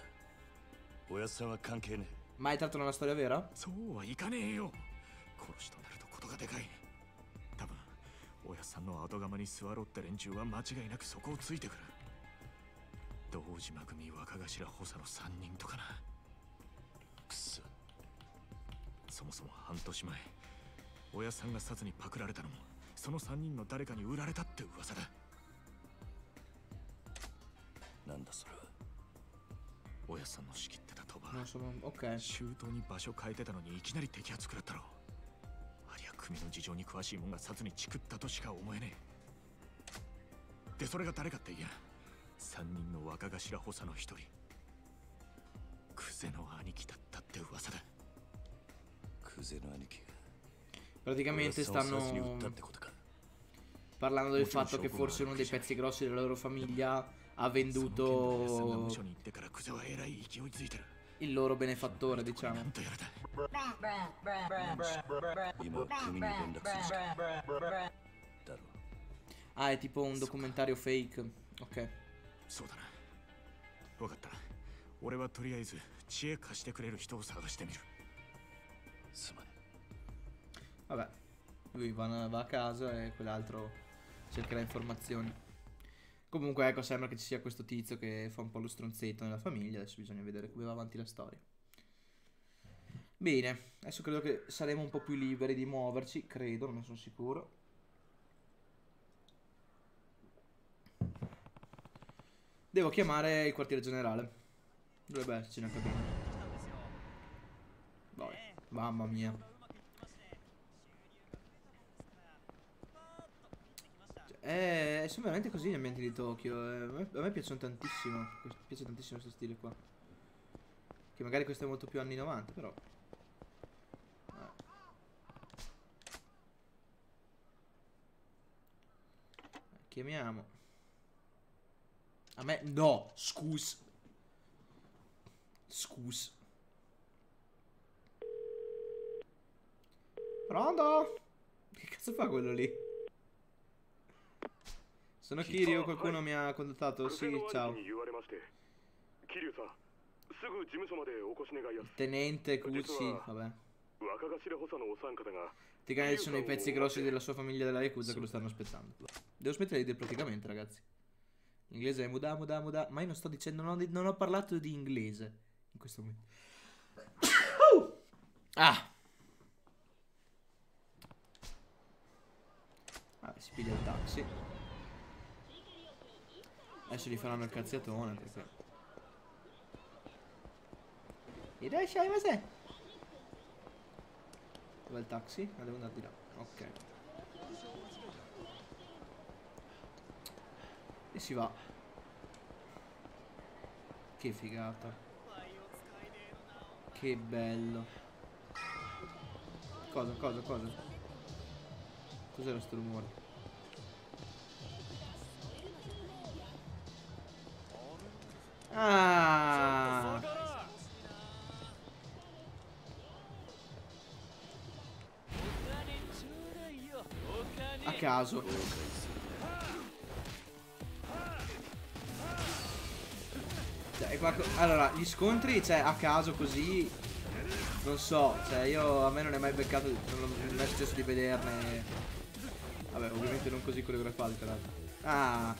[SPEAKER 1] Ma hai tratto una storia vera? Non sono... ok. Praticamente stanno parlando del fatto che forse uno dei pezzi grossi della loro famiglia ha venduto il loro benefattore, diciamo. Ah, è tipo un documentario fake. Ok. Vabbè, lui va a casa e quell'altro cercherà informazioni. Comunque, ecco, sembra che ci sia questo tizio che fa un po' lo stronzetto nella famiglia. Adesso bisogna vedere come va avanti la storia. Bene, adesso credo che saremo un po' più liberi di muoverci, credo, non ne sono sicuro. Devo chiamare il quartiere generale. Dovrebbe esserci una cabina. Vai, mamma mia. Sono veramente così gli ambienti di Tokyo. A me piacciono tantissimo. Mi piace tantissimo questo stile qua. Che magari questo è molto più anni 90, però. Chiamiamo. A me no, scus. Scus. Pronto? Che cazzo fa quello lì? Sono Kiryu, qualcuno mi ha contattato. Sì, ciao. Il tenente Kuchi, vabbè. Praticamente sono i pezzi grossi della sua famiglia della Yakuza che lo stanno aspettando. Devo smettere di dire praticamente, ragazzi. L'inglese è muda, muda, muda. Ma io non sto dicendo, non ho parlato di inglese in questo momento. Ah! Si piglia il taxi. Adesso gli faranno il cazziatone perché. Irashaimase. Dov'è il taxi? Ah, devo andare di là. Ok. E si va. Che figata. Che bello. Cosa? Cos'era sto rumore? Ah! A caso. Cioè, allora, gli scontri, cioè, a caso così. Non so, cioè, a me non è mai beccato. Non è successo di vederne. Vabbè, ovviamente non così coreografati, tra l'altro. Ah!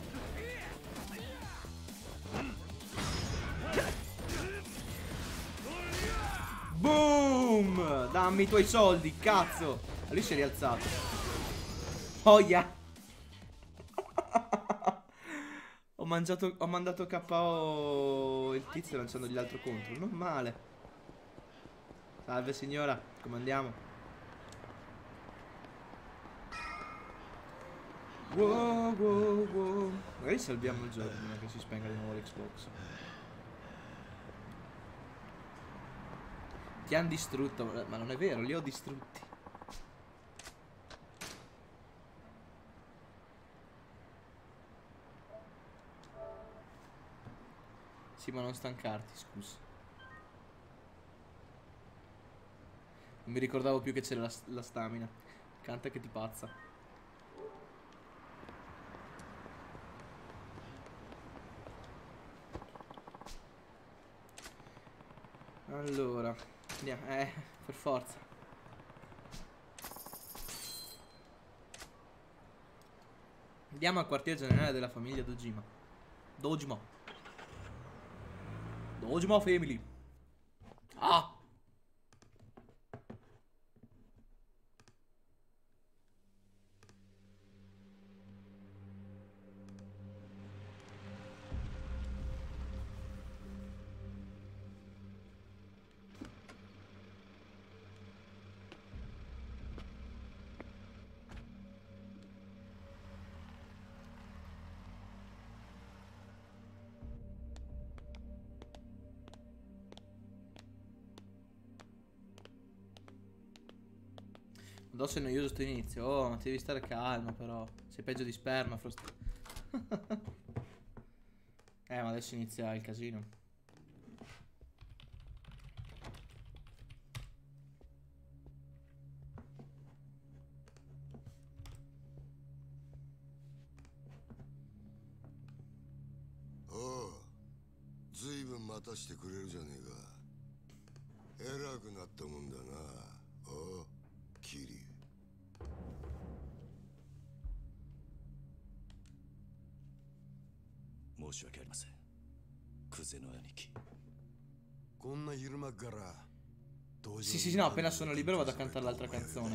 [SPEAKER 1] Boom! Dammi i tuoi soldi, cazzo! Lui si è rialzato. Oh yeah! Ho mandato KO il tizio lanciandogli l'altro contro. Non male. Salve signora, come andiamo? Wow, wow, wow. Magari salviamo il gioco prima che si spenga di nuovo l'Xbox. Ti hanno distrutto, ma non è vero, li ho distrutti. Sì, ma non stancarti, scusa. Non mi ricordavo più che c'era la stamina. Canta che ti pazza. Allora, andiamo, per forza. Andiamo al quartier generale della famiglia Dojima. Dojima Family. Ah! Addosso è noioso sto inizio. Oh, ma ti devi stare calmo però. Sei peggio di Spermafrost. Ma adesso inizia il casino.
[SPEAKER 3] Oh, ずいぶん待たしてくれるじゃねえか。偉くなったもんだな。おう、キリュウ。
[SPEAKER 4] 申し訳ありません。クゼの兄貴。
[SPEAKER 3] こんな昼間から
[SPEAKER 1] Sì, sì, no, appena sono libero vado a cantare l'altra canzone.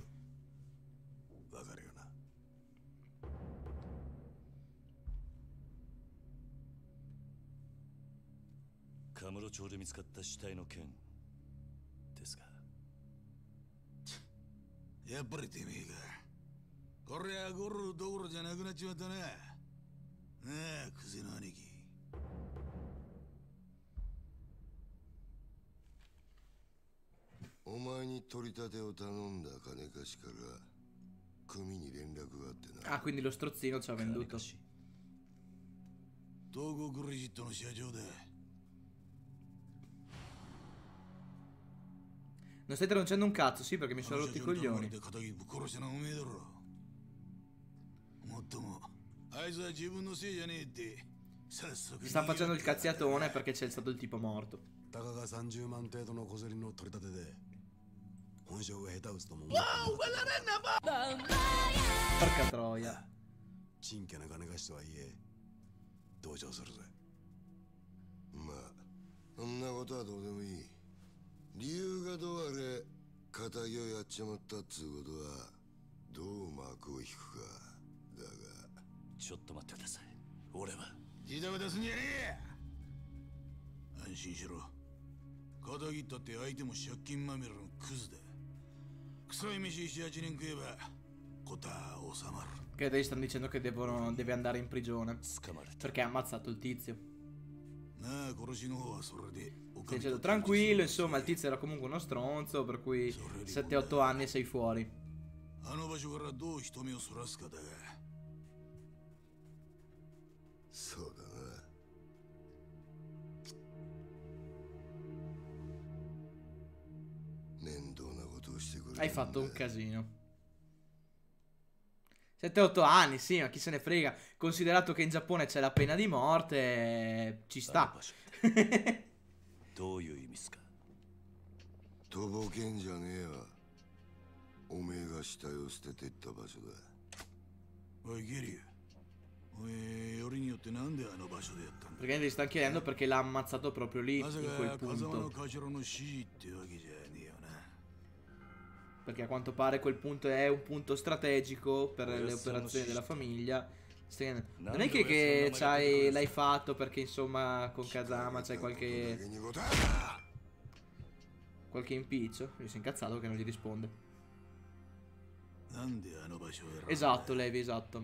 [SPEAKER 1] Ah, quindi lo strozzino ci ha venduto. Non stai traducendo un cazzo, sì, perché mi sono rotti i coglioni. Sta facendo il cazziatone perché c'è stato il tipo morto. Porca troia. Che dei stanno dicendo che deve andare in prigione perché ha ammazzato il tizio. Stai dicendo tranquillo, insomma, il tizio era comunque uno stronzo, per cui 7-8 anni e sei fuori. Hai fatto un casino. 7-8 anni, sì, ma chi se ne frega. Considerato che in Giappone c'è la pena di morte, ci sta. Perché ti sta chiedendo perché l'ha ammazzato proprio lì, in quel punto. Perché a quanto pare quel punto è un punto strategico per le operazioni della famiglia. Non è che l'hai fatto perché insomma con Kazama c'hai qualche impiccio. Lui si è incazzato che non gli risponde. Esatto, Levi, esatto.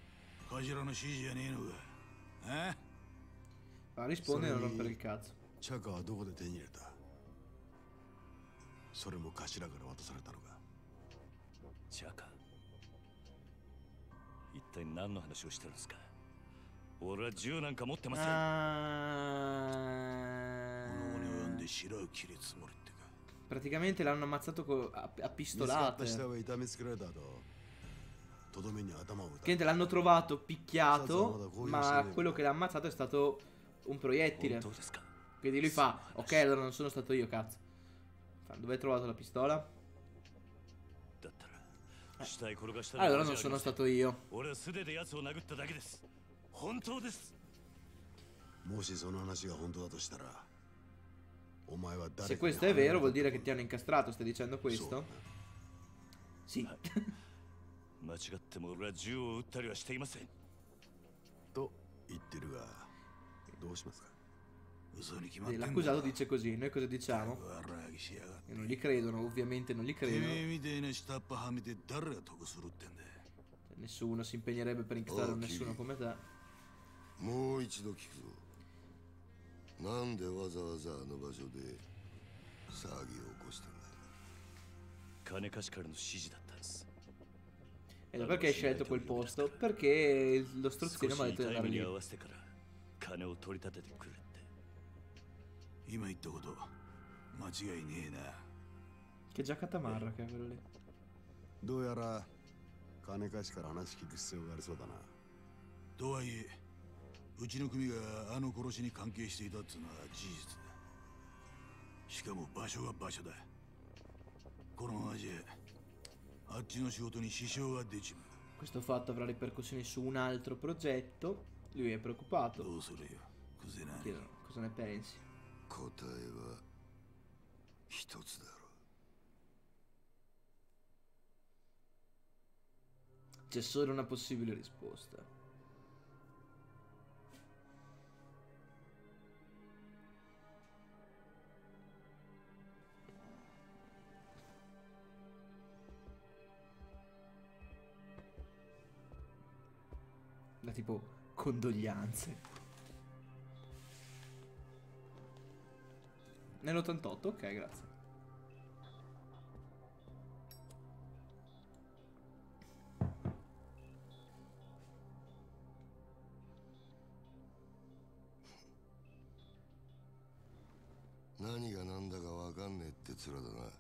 [SPEAKER 1] Ma risponde e non rompere il cazzo. Praticamente l'hanno ammazzato a pistolate. Che l'hanno trovato picchiato, ma quello che l'ha ammazzato è stato un proiettile. Quindi lui fa: ok, allora non sono stato io, cazzo. Dove hai trovato la pistola? Allora non sono stato io. Se questo è vero vuol dire che ti hanno incastrato, stai dicendo questo? Sì. L'accusato dice così, noi cosa diciamo? E non gli credono, ovviamente non gli credono. Nessuno si impegnerebbe per incastrare nessuno come te. E perché hai scelto quel posto? Perché lo strozzino mi ha detto di andare lì. Che giacca tamarra che è quello lì. Questo fatto avrà ripercussioni su un altro progetto. Lui è preoccupato. Chiedono, cosa ne pensi?
[SPEAKER 3] 一つだろ。
[SPEAKER 1] C'è solo una possibile risposta. Da tipo condoglianze. Nell'88, ok, grazie.
[SPEAKER 3] Nani ga nanda ka wakanneって面だな。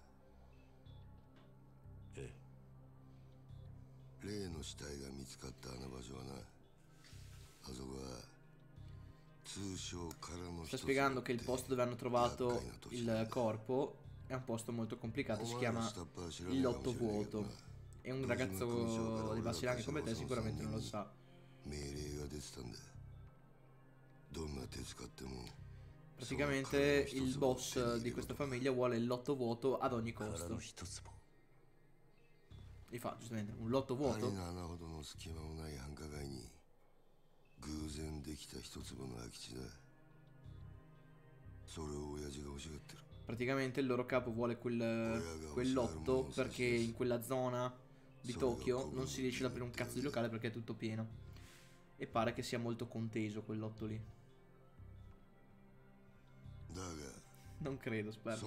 [SPEAKER 4] え
[SPEAKER 3] え。例の死体が見つかったあの場所はな。あそこは
[SPEAKER 1] Sta spiegando che il posto dove hanno trovato il corpo è un posto molto complicato, si chiama il Lotto Vuoto. E un ragazzo di bassi rangi come te sicuramente non lo sa. Praticamente il boss di questa famiglia vuole il Lotto Vuoto ad ogni costo. Gli fa giustamente un Lotto Vuoto?
[SPEAKER 3] 偶然できた一粒の空き地だ。それを親父が欲しがってる。
[SPEAKER 1] Praticamente il loro capo vuole quel lotto perché in quella zona di Tokyo non si riesce ad aprire un cazzo di locale perché è tutto pieno. E pare che sia molto conteso quel lotto lì. Non credo, spero.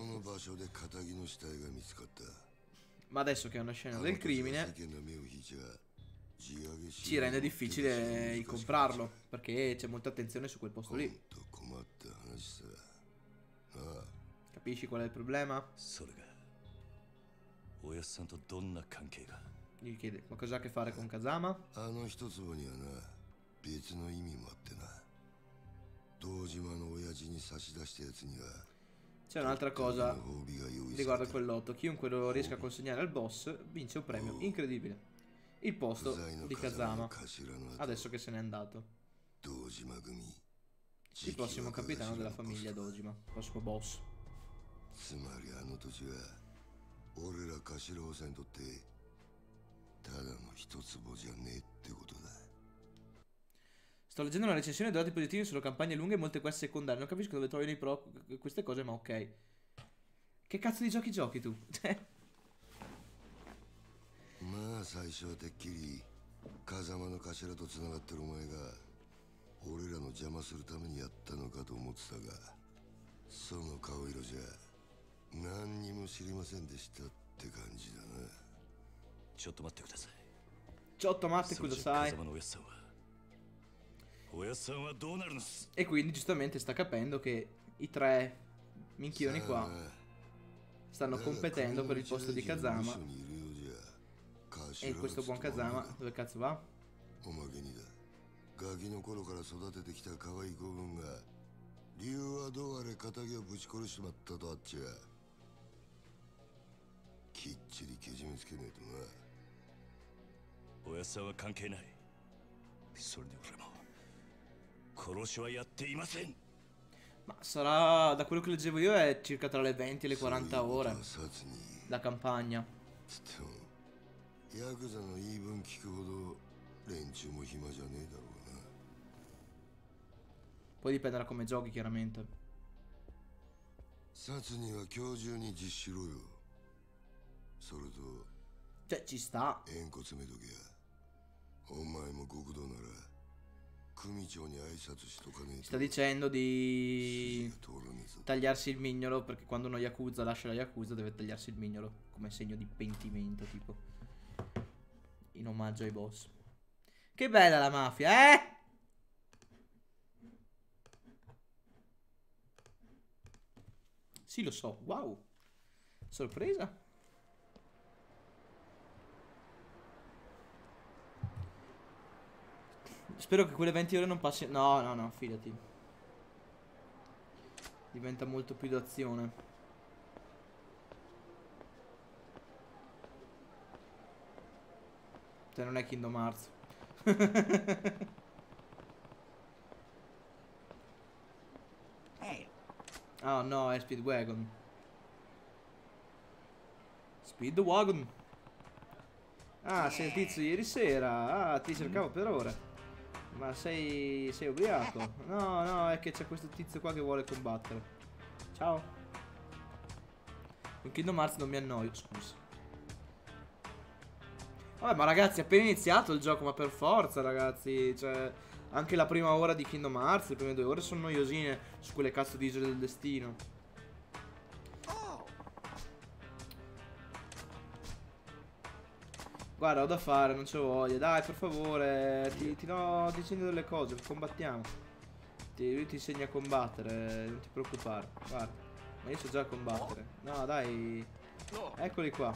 [SPEAKER 1] Ma adesso che è una scena del crimine ci rende difficile il comprarlo perché c'è molta attenzione su quel posto lì. Capisci qual è il problema? Gli chiede, ma cosa ha a che fare con Kazama? C'è un'altra cosa riguardo quel lotto. Chiunque lo riesca a consegnare al boss vince un premio incredibile. Il posto di Kazama, adesso che se n'è andato. Il prossimo capitano della famiglia Dojima, il prossimo boss. Sto leggendo una recensione dei dati positivi sulle campagne lunghe e molte quest secondarie. Non capisco dove trovi nei pro queste cose, ma ok. Che cazzo di giochi tu?
[SPEAKER 3] まあ最初はてっきり風間の頭とつながってるお前が俺らの邪魔するためにやったのかと思ってたが、その顔色じゃ何にも知りませんでしたって感じだな。
[SPEAKER 4] ちょっと待ってください。
[SPEAKER 1] ちょっと待ってください。
[SPEAKER 4] 風間のおやっさんはおやっさんはどうなるの？
[SPEAKER 1] E quindi giustamente sta capendo che i tre minchioni qua stanno competendo per il posto di Kazama. E questo buon Kazama dove cazzo va?
[SPEAKER 3] おまけにだ。ガキの頃から育ててきた可愛い子分が理由はどうあれ仇をぶち殺しまったとあっちゃきっちりけじめつけねえとな。
[SPEAKER 4] おやっさんは関係ない。それで俺も殺しはやっていません。
[SPEAKER 1] Ma sarà, da quello che leggevo io, è circa tra le 20 e le 40 ore la campagna.
[SPEAKER 3] ヤクザの言い分聞くほど連中も暇じゃねえだろうな。
[SPEAKER 1] Poi dipende da come giochi, chiaramente.
[SPEAKER 3] 殺には今日中に実施しろよ。それと
[SPEAKER 1] Cioè, ci sta.
[SPEAKER 3] 縁故詰めとけや。お前も極道なら組長に挨拶しとかねえと。
[SPEAKER 1] Sta dicendo di tagliarsi il mignolo perché quando uno Yakuza lascia la Yakuza deve tagliarsi il mignolo come segno di pentimento, tipo. In omaggio ai boss. Che bella la mafia, eh? Sì, lo so. Wow. Sorpresa. Spero che quelle 20 ore non passi. No, no, no, fidati. Diventa molto più d'azione. Cioè, non è Kingdom Hearts. Oh no, è Speedwagon. Speedwagon. Ah, sei il tizio di ieri sera. Ah, ti cercavo per ora. Ma sei ubriaco? No, no, è che c'è questo tizio qua che vuole combattere. Ciao. Con Kingdom Hearts non mi annoio, scusa. Vabbè, ma ragazzi, è appena iniziato il gioco, ma per forza, ragazzi. Cioè, anche la prima ora di Kingdom Hearts, le prime 2 ore sono noiosine su quelle cazzo di isole del destino. Guarda, ho da fare, non c'ho voglia. Dai, per favore, ti insegno delle cose, combattiamo. Lui ti insegna a combattere, non ti preoccupare. Guarda, ma io so già combattere. No, dai. Eccoli qua.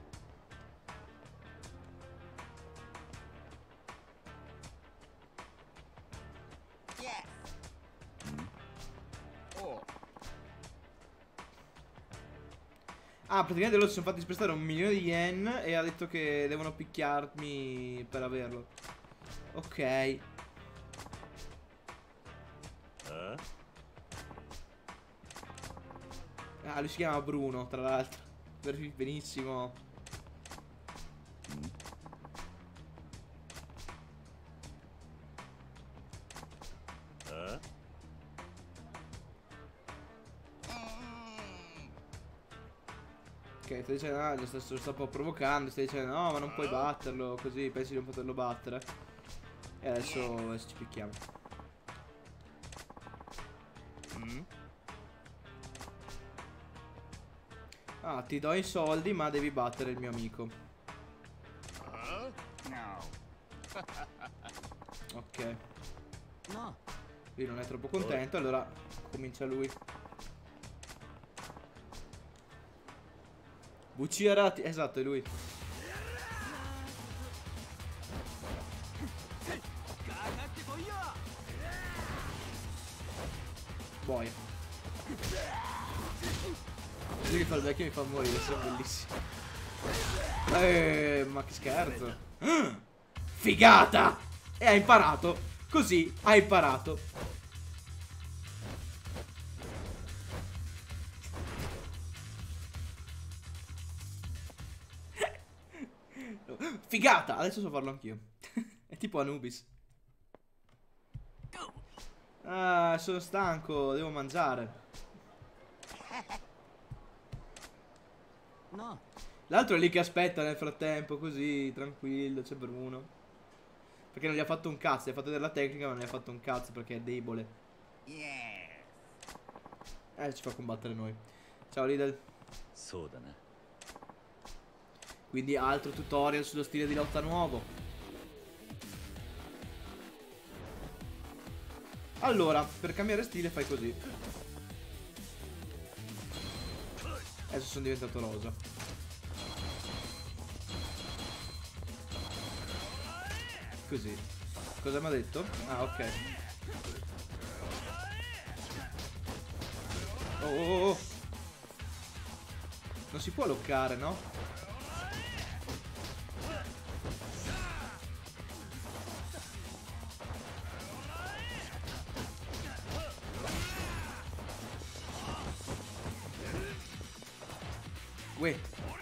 [SPEAKER 1] Ah, praticamente loro si sono fatti spostare 1.000.000 di yen e ha detto che devono picchiarmi per averlo. Ok. Ah, lui si chiama Bruno, tra l'altro. Benissimo. Ok, stai dicendo, ah, lo sto un po' provocando, stai dicendo, no, ma non puoi batterlo, così pensi di non poterlo battere. E adesso ci picchiamo. Ah, ti do i soldi, ma devi battere il mio amico. Ok. Lui non è troppo contento, allora comincia lui. Bucciarati, esatto, è lui. Boia. Lui che fa il vecchio mi fa morire, sono bellissimo. Ma che scherzo. Figata! E ha imparato. Così ha imparato. Figata! Adesso so farlo anch'io. È tipo Anubis. Ah, sono stanco, devo mangiare. No. L'altro è lì che aspetta nel frattempo, così, tranquillo, c'è Bruno. Perché non gli ha fatto un cazzo, gli ha fatto della tecnica, ma non gli ha fatto un cazzo perché è debole. Ci fa combattere noi. Ciao Lidl. Quindi altro tutorial sullo stile di lotta nuovo. Allora, per cambiare stile fai così. Adesso sono diventato rosa. Così. Cosa mi ha detto? Ah, ok. Oh. Non si può loccare, no? Uè.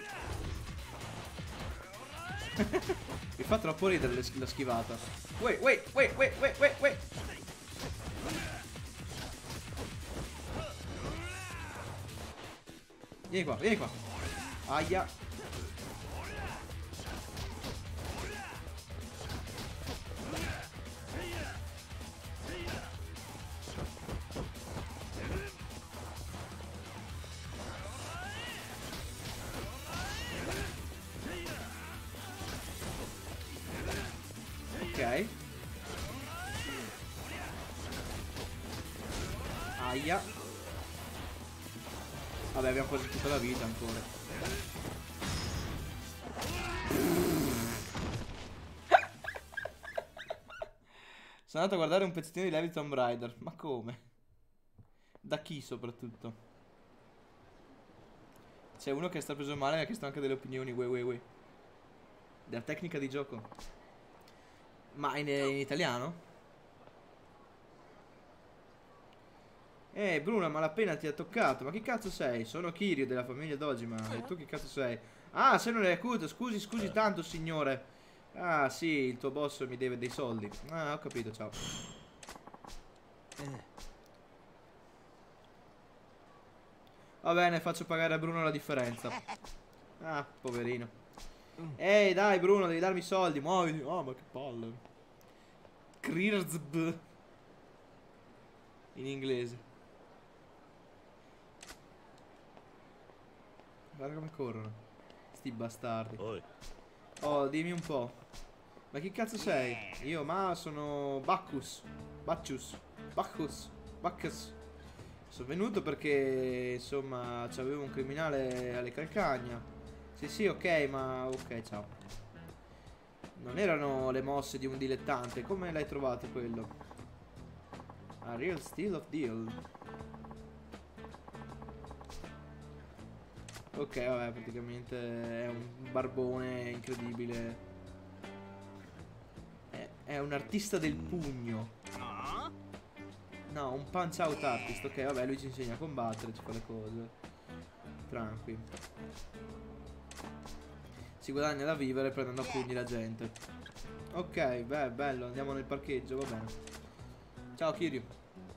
[SPEAKER 1] Mi fa troppo ridere la schivata. Uè. Vieni qua. Aia. Ok. Aia. Vabbè, abbiamo quasi tutta la vita ancora. Sono andato a guardare un pezzettino di live di Tomb Raider. Ma come? Da chi soprattutto? C'è uno che sta preso male e ha chiesto anche delle opinioni. Uè. Della tecnica di gioco. Ma in italiano? Bruno, a malapena ti ha toccato. Ma chi cazzo sei? Sono Kirio della famiglia Dojima. E tu chi cazzo sei? Ah, sei un Yakuza. Scusi tanto, signore. Ah, sì, il tuo boss mi deve dei soldi. Ah, ho capito, ciao. Va bene, faccio pagare a Bruno la differenza. Ah, poverino. Ehi, dai, Bruno, devi darmi i soldi. Muoviti. Oh, ma che palle. Krirzb. In inglese. Guarda come corrono sti bastardi. Oh, dimmi un po'. Ma chi cazzo sei? Io, ma sono Bacchus. Sono venuto perché, insomma, c'avevo un criminale alle calcagna. Sì, ok, ma... ok, ciao. Non erano le mosse di un dilettante. Come l'hai trovato quello? A real steal of deal. Ok, vabbè, praticamente è un barbone incredibile. È un artista del pugno. No, un punch out artist. Ok, vabbè, lui ci insegna a combattere, ci fa le cose. Tranqui. Si guadagna da vivere prendendo a pugni la gente. Ok, beh, bello, andiamo nel parcheggio, va bene. Ciao, Kiryu.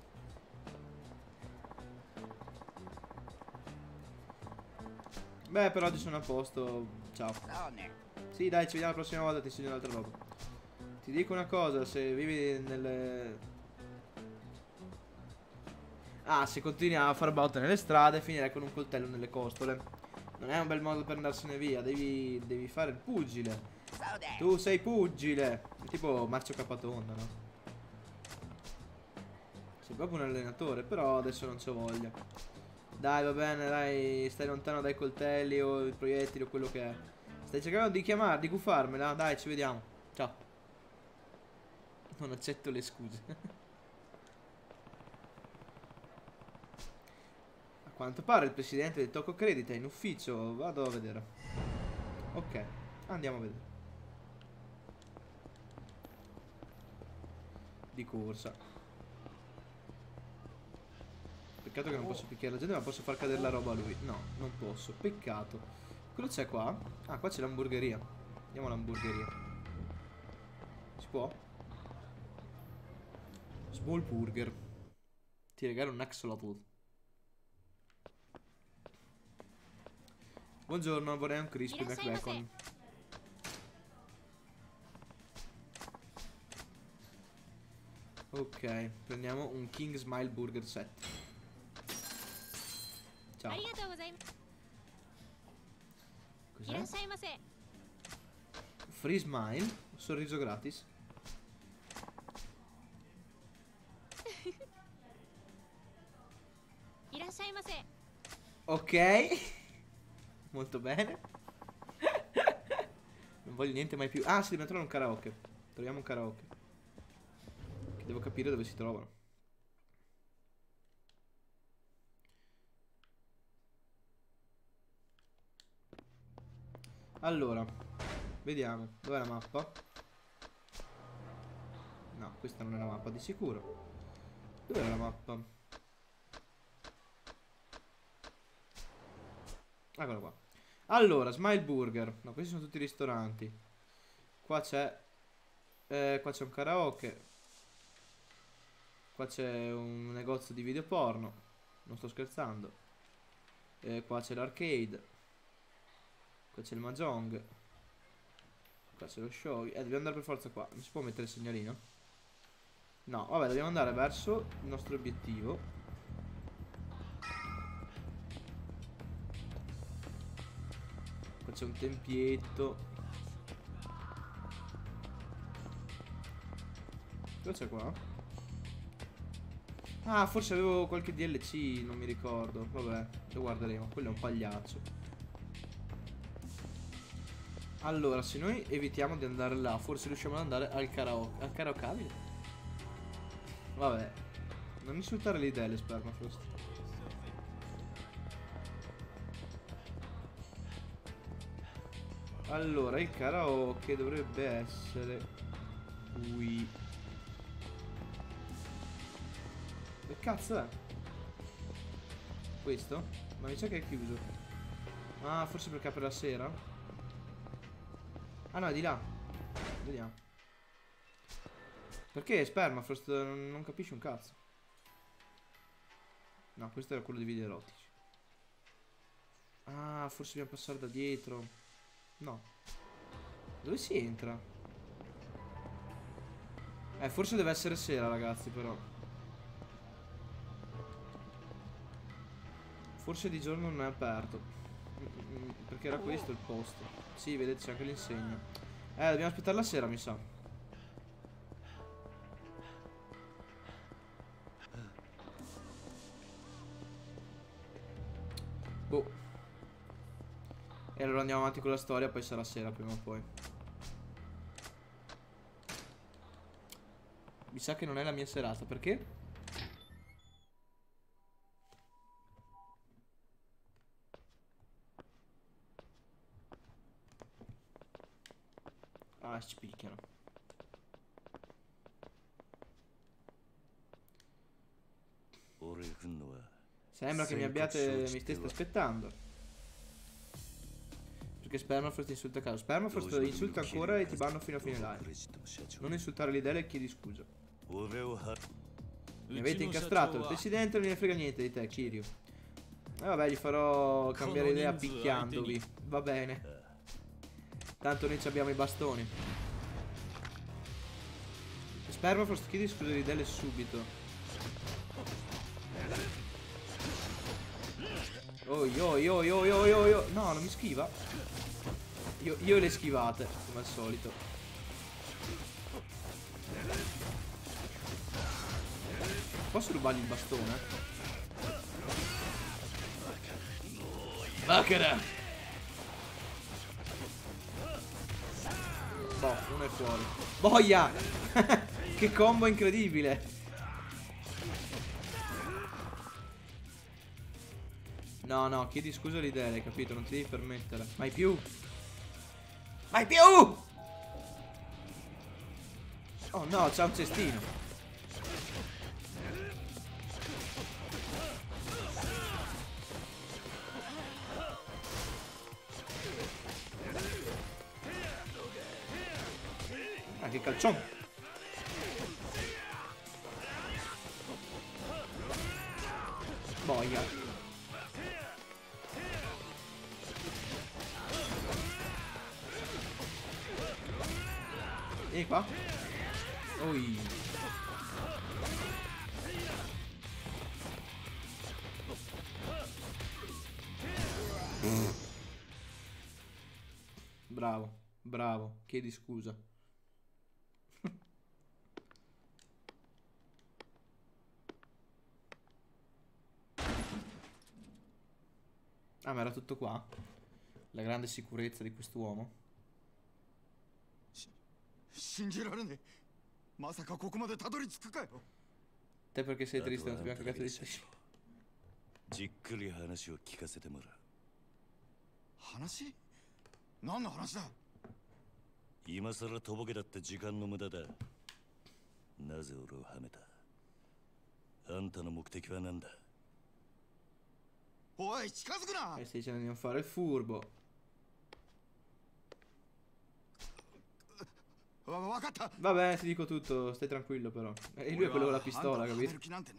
[SPEAKER 1] Beh, per oggi sono a posto. Ciao. Sì, dai, ci vediamo la prossima volta, ti insegno un'altra roba. Ti dico una cosa, se vivi nelle... Ah, se continui a far botte nelle strade, finirai con un coltello nelle costole. Non è un bel modo per andarsene via, devi fare il pugile. Tu sei pugile. Tipo Marcio Capatonda, no? Sei proprio un allenatore, però adesso non c'ho voglia. Dai, va bene, dai, stai lontano dai coltelli o i proiettili o quello che è. Stai cercando di chiamarmi, di guffarmela? Dai, ci vediamo. Ciao. Non accetto le scuse. A quanto pare il presidente del Toko Credit è in ufficio. Vado a vedere. Ok, andiamo a vedere. Di corsa. Peccato che non posso picchiare la gente, ma posso far cadere la roba a lui. No, non posso. Peccato. Cosa c'è qua? Ah, qua c'è l'hamburgeria. Andiamo all'hamburgeria. Si può? Small burger. Ti regalo un axolotl. Buongiorno, vorrei un crispy McBacon. Ok, prendiamo un King Smile Burger set. Ciao. Cos'è? Free smile? Sorriso gratis? Ok. Molto bene. Non voglio niente mai più. Ah, sì, dobbiamo trovare un karaoke. Troviamo un karaoke. Che devo capire dove si trovano. Allora, vediamo. Dov'è la mappa? No, questa non è la mappa di sicuro. Dov'è la mappa? Eccola qua. Allora, Smile Burger. No, questi sono tutti i ristoranti. Qua c'è un karaoke. Qua c'è un negozio di video porno. Non sto scherzando. Qua c'è l'arcade. Qua c'è il mahjong. Qua c'è lo show. Dobbiamo andare per forza qua. Non si può mettere il segnalino? No, vabbè, dobbiamo andare verso il nostro obiettivo. Qua c'è un tempietto. Cosa c'è qua? Ah, forse avevo qualche DLC, non mi ricordo. Vabbè, lo guarderemo. Quello è un pagliaccio. Allora, se noi evitiamo di andare là, forse riusciamo ad andare al karaoke. Al karaokabile? Vabbè. Non insultare le idee, Spermafrost. Allora, il karaoke dovrebbe essere qui. Che cazzo è? Questo? Ma mi sa che è chiuso. Ah, forse perché apre la sera? Ah no, è di là. Vediamo. Perché Spermafrost non capisci un cazzo. No, questo era quello di video erotici. Ah, forse dobbiamo passare da dietro. No. Dove si entra? Forse deve essere sera, ragazzi, però. Forse di giorno non è aperto. Perché era questo il posto. Sì, vedete, c'è anche l'insegna. Dobbiamo aspettare la sera, mi sa. Boh. E allora andiamo avanti con la storia, poi sarà sera prima o poi. Mi sa che non è la mia serata, perché? Ah, ci picchiano. Sembra che mi stesse aspettando. Perché Spermafrost insulta a caso. Spermafrost insulta ancora e ti banno fino a fine live. Non insultare l'idea e chiedi scusa. Mi avete incastrato. Il presidente non ne frega niente di te, Kiryu. E vabbè, gli farò cambiare idea picchiandovi. Va bene. Tanto noi ci abbiamo i bastoni. Spermafrost chiedi scusa di Dele subito. Oh, yo. No, non mi schiva. Io le schivate, come al solito. Posso rubargli il bastone? Baccara! Boh, uno è fuori. Boia! Che combo incredibile! No, chiedi scusa all'idea, hai capito? Non ti devi permettere. Mai più! Mai più! Oh no, c'è un cestino. Ah, che calcione! Boia! Vieni qua. Oi. Bravo. Chiedi scusa. Ah, ma era tutto qua? La grande sicurezza di quest'uomo. Te perché sei triste, non ti abbiamo cagato di stesso. Stai dicendo di non fare il furbo. Va bene, ti dico tutto, stai tranquillo però. E lui è quello con la pistola, capito?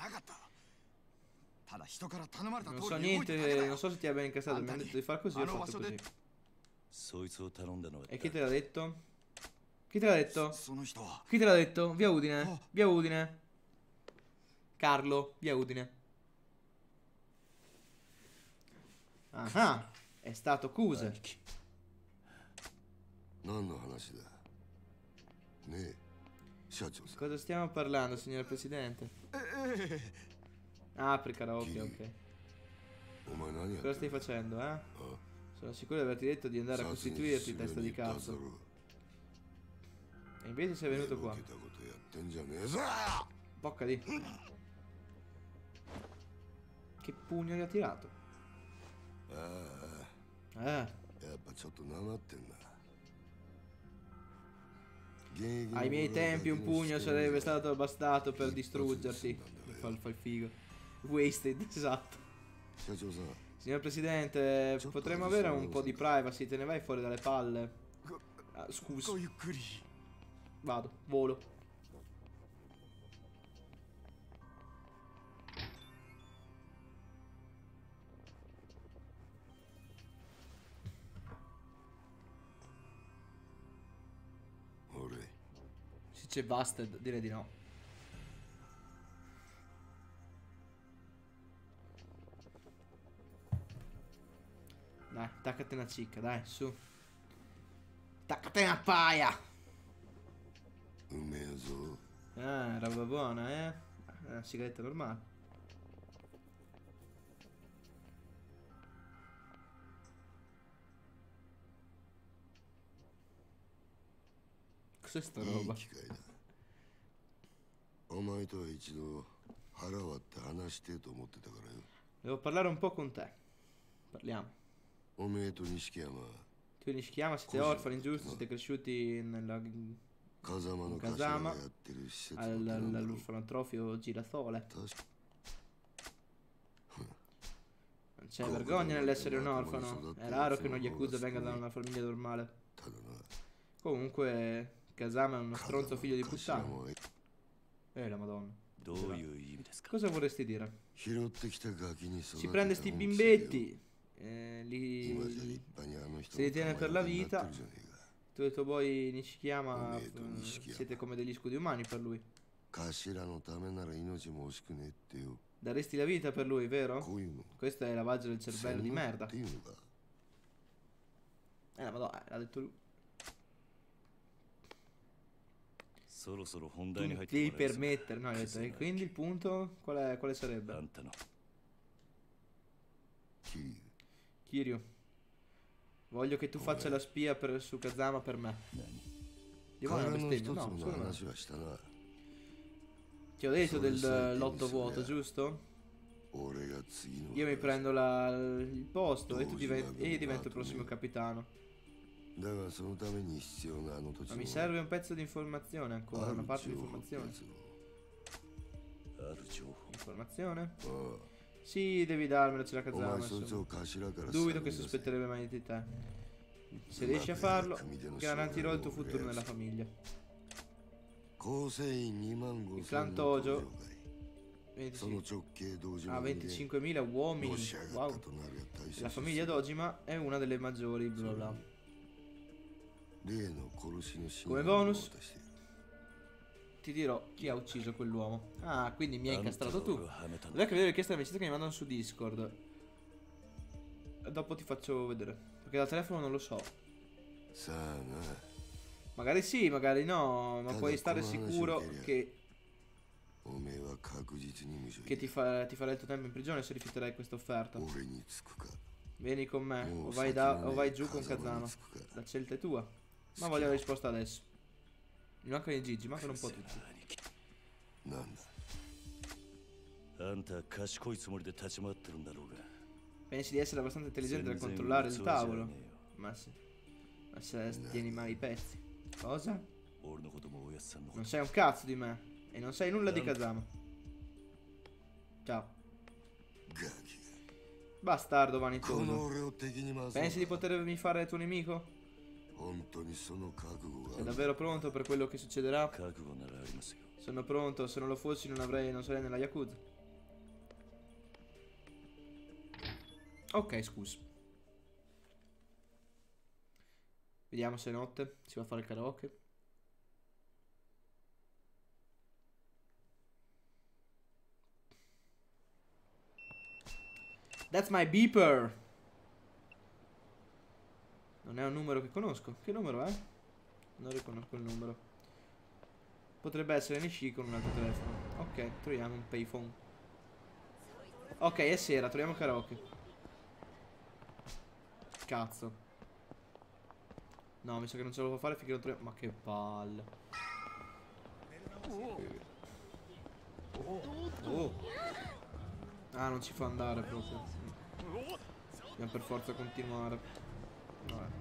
[SPEAKER 1] Non so niente, non so se ti ha ben incastrato, mi hanno detto di fare così, ho fatto così. E chi te l'ha detto? Chi te l'ha detto? Chi te l'ha detto? Via Udine, via Udine. Carlo, via Udine. Ah, è stato Kuse. Cosa stiamo parlando, signor Presidente? Ah, per karaoke, ok. Cosa stai facendo, eh? Sono sicuro di averti detto di andare a costituirti, testa di cazzo. E invece sei venuto qua. Bocca di. Che pugno gli ha tirato? Ai miei tempi un pugno sarebbe stato bastato per distruggerti. Fa il figo. Wasted, esatto. Signor Presidente, potremmo avere un po' di privacy, te ne vai fuori dalle palle. Ah, scusa. Vado, volo. Se c'è Busted, direi di no. Dai, taccate una cicca, dai, su. Taccate una paia. Ah, roba buona, eh? Una sigaretta normale. Cos'è sta roba? Devo parlare un po' con te. Parliamo. Tu e Nishikiyama siete orfani, giusto? Siete cresciuti nella Kazama all'orfanotrofio Girasole. Non c'è vergogna nell'essere un orfano. È raro che uno Yakuza venga da una famiglia normale. Comunque Kazama è uno stronzo figlio di puttana. La madonna. Cosa vorresti dire? Si prende sti bimbetti, se li tiene per la vita. Tu e il tuo boy Nishikiyama siete come degli scudi umani per lui. Daresti la vita per lui, vero? Questo è lavaggio del cervello di merda. La madonna, l'ha detto lui. Tu devi permettere, no, e quindi il punto quale sarebbe? Kiryu, voglio che tu faccia la spia su Kazama per me. Devo una bestemmia? No, scusa. Ti ho detto del lotto vuoto, giusto? Io mi prendo il posto e tu divento il prossimo capitano. Ma mi serve un pezzo di informazione ancora, una parte di informazione. Informazione? Sì, devi darmela, ce la Kazama. Dubito che sospetterebbe mai di te. Se riesci a farlo, garantirò il tuo futuro nella famiglia. Il clan Tojo ha 25.000 uomini. Wow. La famiglia Dojima è una delle maggiori, bla bla. Come bonus ti dirò chi ha ucciso quell'uomo. Ah, quindi mi hai incastrato tu. Dov'è che vedo le richieste d'amicizia che mi mandano su Discord? Dopo ti faccio vedere, perché dal telefono non lo so. Magari sì, magari no, ma puoi stare sicuro che ti farà il tuo tempo in prigione se rifiuterai questa offerta. Vieni con me o vai giù con Kazama. La scelta è tua. Ma voglio la risposta adesso. Mi mancano i Gigi, mancano un po' tutti. Pensi di essere abbastanza intelligente da controllare il tavolo? Ma se tieni mai i pezzi. Cosa? Non sei un cazzo di me. E non sai nulla di Kazama. Ciao. Bastardo vanitoso. Pensi di potermi fare tuo nemico? Sei davvero pronto per quello che succederà? Sono pronto, se non lo fossi non sarei nella Yakuza. Ok, scusa. Vediamo se è notte, si va a fare il karaoke. That's my beeper. Non è un numero che conosco. Che numero è? Non riconosco il numero. Potrebbe essere Nishi con un altro telefono. Ok, troviamo un payphone. Ok, è sera, troviamo karaoke. Cazzo. No, mi sa che non ce lo può fare finché non troviamo. Ma che palle. Oh. Ah, non ci fa andare proprio. Dobbiamo per forza continuare. Vabbè.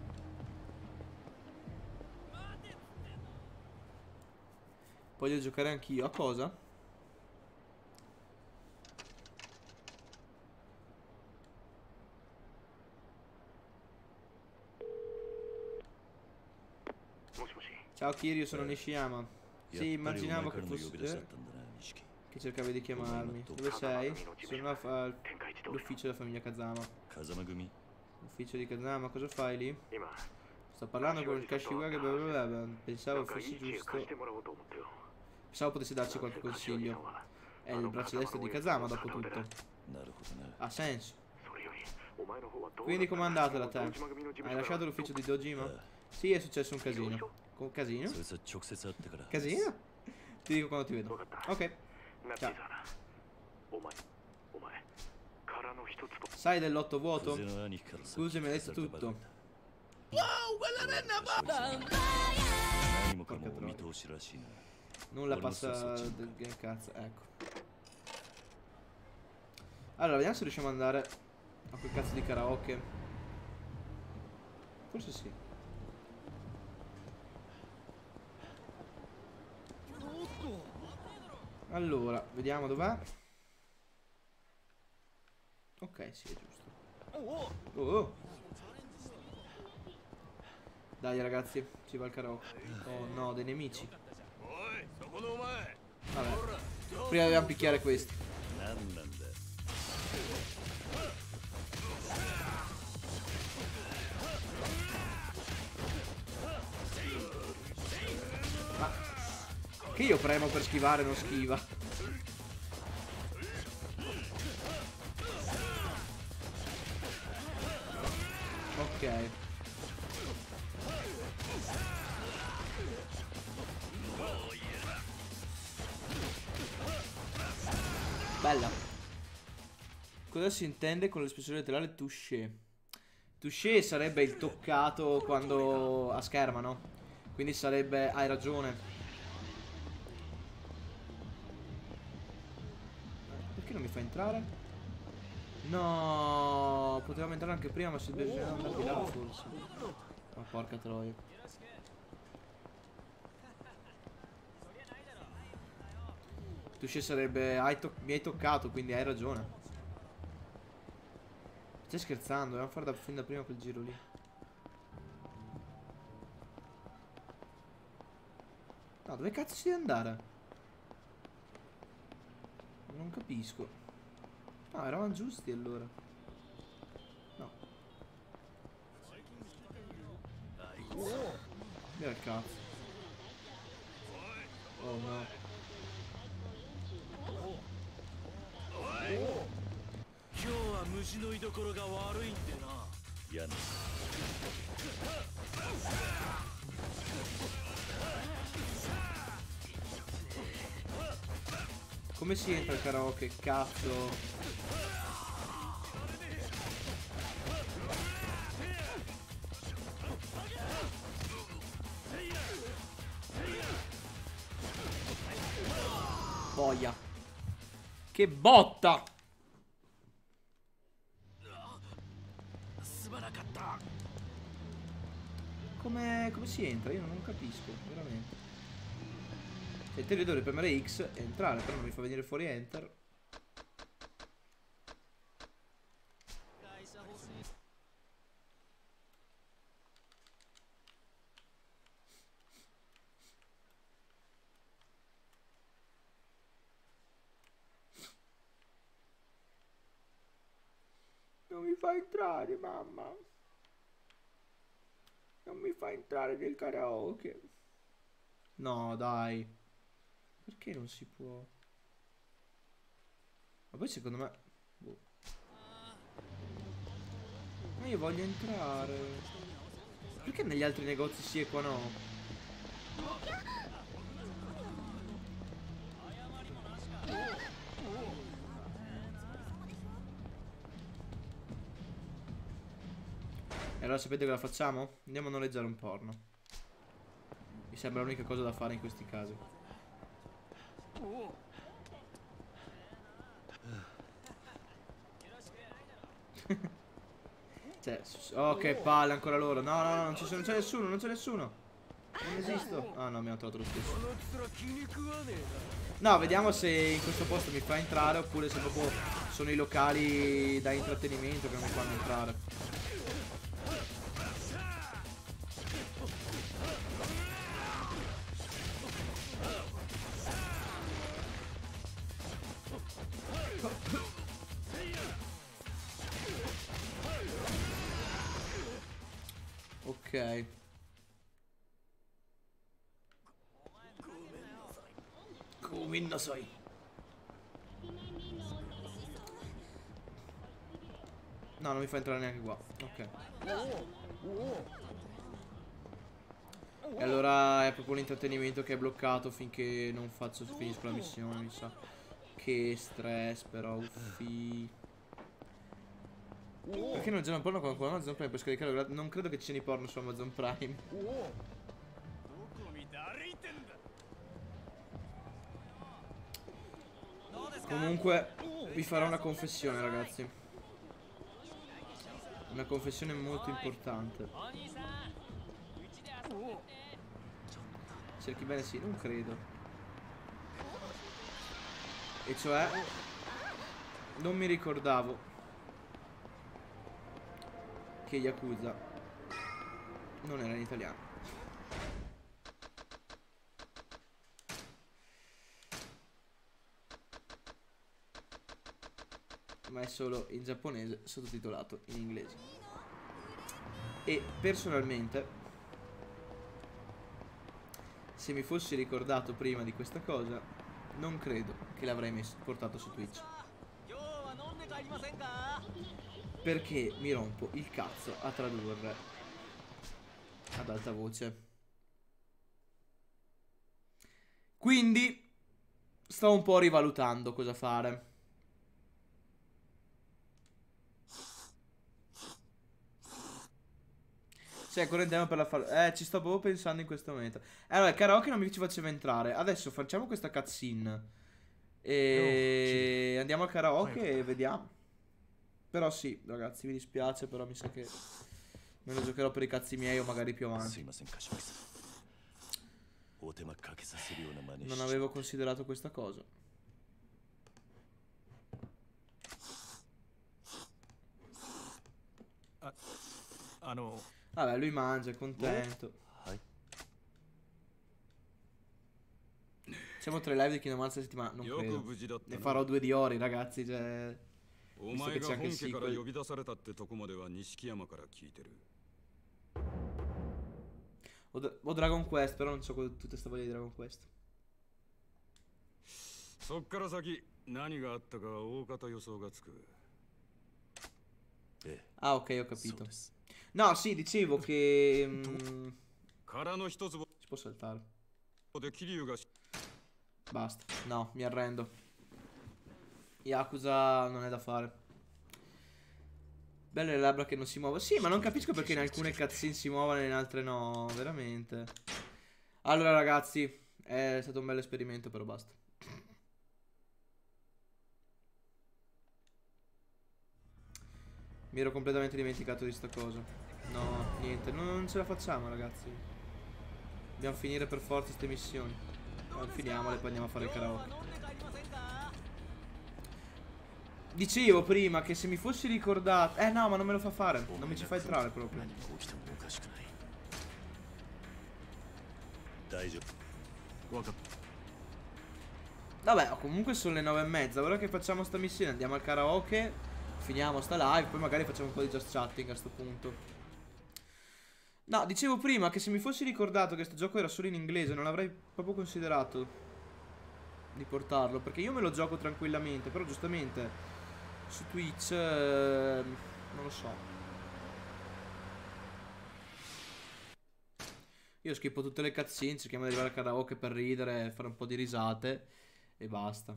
[SPEAKER 1] Voglio giocare anch'io. A cosa? Ciao Kiryu, sono Nishiyama. Sì, immaginavo che fosse... che cercavi di chiamarmi. Dove sei? Sono all'ufficio della famiglia Kazama. Ufficio di Kazama, cosa fai lì? Sto parlando con il Kashiwagi, pensavo fosse giusto. Pensavo potessi darci qualche consiglio. È il braccio destro di Kazama, dopo tutto. Ha senso. Quindi com'è andata da te? Hai lasciato l'ufficio di Dojima? Sì, è successo un casino. Casino? Casino? Ti dico quando ti vedo. Ok. Ciao. Sai dell'otto vuoto? Scusa, mi hai detto tutto. Porca troia. Nulla passa del cazzo, ecco. Allora, vediamo se riusciamo ad andare a quel cazzo di karaoke. Forse sì. Allora, vediamo dov'è. Ok, sì, è giusto. Oh. Dai ragazzi, ci va il karaoke. Oh no, dei nemici. Vabbè, prima dobbiamo picchiare questi. Ma che io premo per schivare non schiva. Ok. Bella. Cosa si intende con l'espressione letterale touché? Touché sarebbe il toccato quando a scherma, no? Quindi sarebbe... hai ragione. Perché non mi fa entrare? No, potevamo entrare anche prima, ma si bisogna andare di là forse. Ma porca troia. Touché sarebbe mi hai toccato, quindi hai ragione. Stai scherzando, dobbiamo fare fin da prima quel giro lì. No, dove cazzo si deve andare? Non capisco. No, eravamo giusti allora. No. Via il cazzo. Oh no. Come si entra al karaoke? Cazzo. Boia. Che botta! Come si entra? Io non capisco, veramente. Cioè, te dovrei premere X e entrare, però non mi fa venire fuori Enter. Non mi fa entrare, mamma. Non mi fa entrare nel karaoke. No, dai. Perché non si può? Ma poi secondo me... boh. Ma io voglio entrare. Perché negli altri negozi sì e qua no? E allora sapete cosa facciamo? Andiamo a noleggiare un porno. Mi sembra l'unica cosa da fare in questi casi. Cioè, oh che palle ancora loro. No, no, no, non c'è nessuno, non c'è nessuno. Non esisto. Ah no, abbiamo trovato lo stesso. No, vediamo se in questo posto mi fa entrare oppure se proprio sono i locali da intrattenimento che non mi fanno entrare. Ok. No, non mi fa entrare neanche qua. Ok. E allora è proprio l'intrattenimento che è bloccato finché non finisco la missione, mi sa. Che stress però, uffi. Perché non c'è un porno con Amazon Prime? Puoi scaricare. Non credo che ci siano i porno su Amazon Prime. Comunque vi farò una confessione, ragazzi. Una confessione molto importante. Cerchi bene, sì, non credo. E cioè non mi ricordavo che Yakuza non era in italiano. Ma è solo in giapponese sottotitolato in inglese. E personalmente, se mi fossi ricordato prima di questa cosa, non credo che l'avrei portato su Twitch. Perché mi rompo il cazzo a tradurre ad alta voce. Quindi sto un po' rivalutando cosa fare. Cioè, correntiamo per la ci sto proprio pensando in questo momento. Allora, il karaoke non mi ci faceva entrare. Adesso facciamo questa cutscene e andiamo al karaoke e vediamo. Però sì, ragazzi, mi dispiace, però mi sa che me lo giocherò per i cazzi miei o magari più avanti. Non avevo considerato questa cosa. Vabbè, lui mangia, è contento. Siamo 3 live di Kingdom Hearts a settimana. Non credo. Ne farò 2 di Ori, ragazzi. Cioè, visto che c'è anche il sequel. O Dragon Quest, però non so tutta questa voglia di Dragon Quest. Ah, ok, ho capito. No, sì, dicevo che si può saltare. Basta, no, mi arrendo. Yakuza non è da fare. Belle le labbra che non si muovono. Sì, ma non capisco perché in alcune cutscene si muovono e in altre no, veramente. Allora ragazzi, è stato un bel esperimento, però basta. Mi ero completamente dimenticato di sta cosa. No, niente, non ce la facciamo ragazzi. Dobbiamo finire per forza queste missioni. Finiamole e poi andiamo a fare il karaoke. Dicevo prima che se mi fossi ricordato... no, ma non me lo fa fare. Non mi ci fa entrare proprio. Vabbè, comunque sono le 9:30. Ora che facciamo sta missione andiamo al karaoke, finiamo sta live, poi magari facciamo un po' di just chatting a sto punto. No, dicevo prima che se mi fossi ricordato che sto gioco era solo in inglese non avrei proprio considerato di portarlo, perché io me lo gioco tranquillamente, però giustamente su Twitch non lo so. Io schippo tutte le cutscene, cerchiamo di arrivare al karaoke per ridere, fare un po' di risate e basta.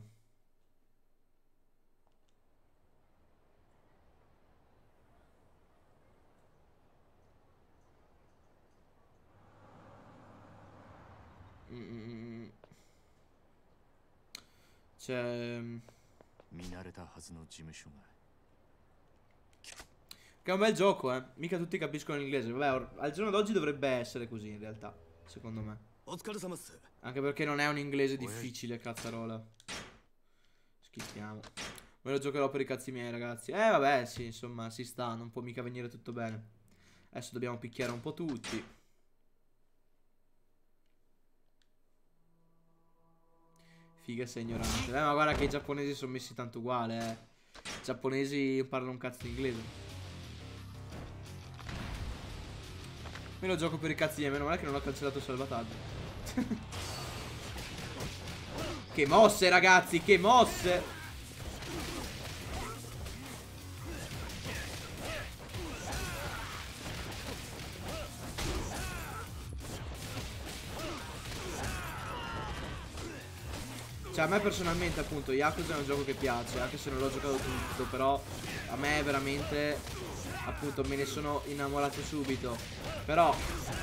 [SPEAKER 1] C'è... Che è un bel gioco, mica tutti capiscono l'inglese. Vabbè, al giorno d'oggi dovrebbe essere così in realtà, secondo me. Anche perché non è un inglese difficile, cazzarola. Schippiamo. Me lo giocherò per i cazzi miei, ragazzi. Vabbè, sì, insomma, si sta, non può mica venire tutto bene. Adesso dobbiamo picchiare un po' tutti. Figa sei ignorante. Ma guarda che i giapponesi sono messi tanto uguale, I giapponesi parlano un cazzo di inglese. Me lo gioco per i cazzi miei, meno male che non ho cancellato il salvataggio. Che mosse, ragazzi, che mosse! Cioè a me personalmente appunto Yakuza è un gioco che piace, anche se non l'ho giocato tutto, però a me veramente appunto me ne sono innamorato subito. Però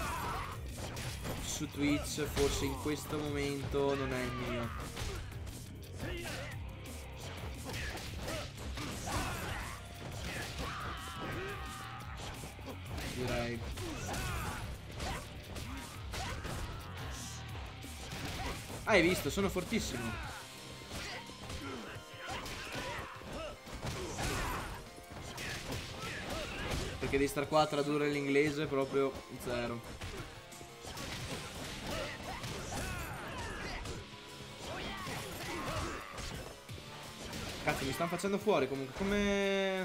[SPEAKER 1] su Twitch forse in questo momento non è il mio. Direi. Hai visto? Sono fortissimo. Perché di star qua a tradurre l'inglese proprio zero. Cazzo, mi stanno facendo fuori comunque. Come...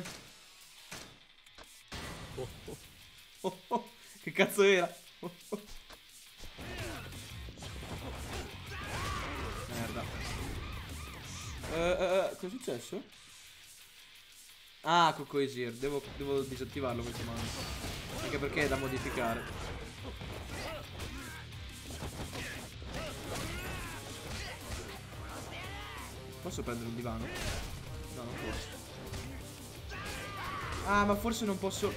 [SPEAKER 1] Che cazzo era? Merda. Cosa è successo? Ah, Cocoisir. Devo disattivarlo questo comando. Anche perché è da modificare. Posso prendere un divano? No, non posso. Ah, ma forse non posso...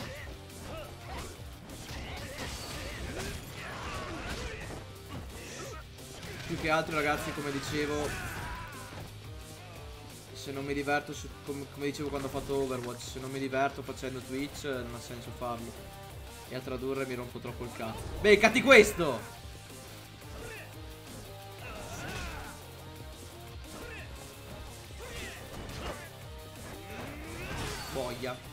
[SPEAKER 1] Più che altro, ragazzi, come dicevo, se non mi diverto, come dicevo quando ho fatto Overwatch, se non mi diverto facendo Twitch non ha senso farlo. E a tradurre mi rompo troppo il cazzo. Beccati questo! Boia.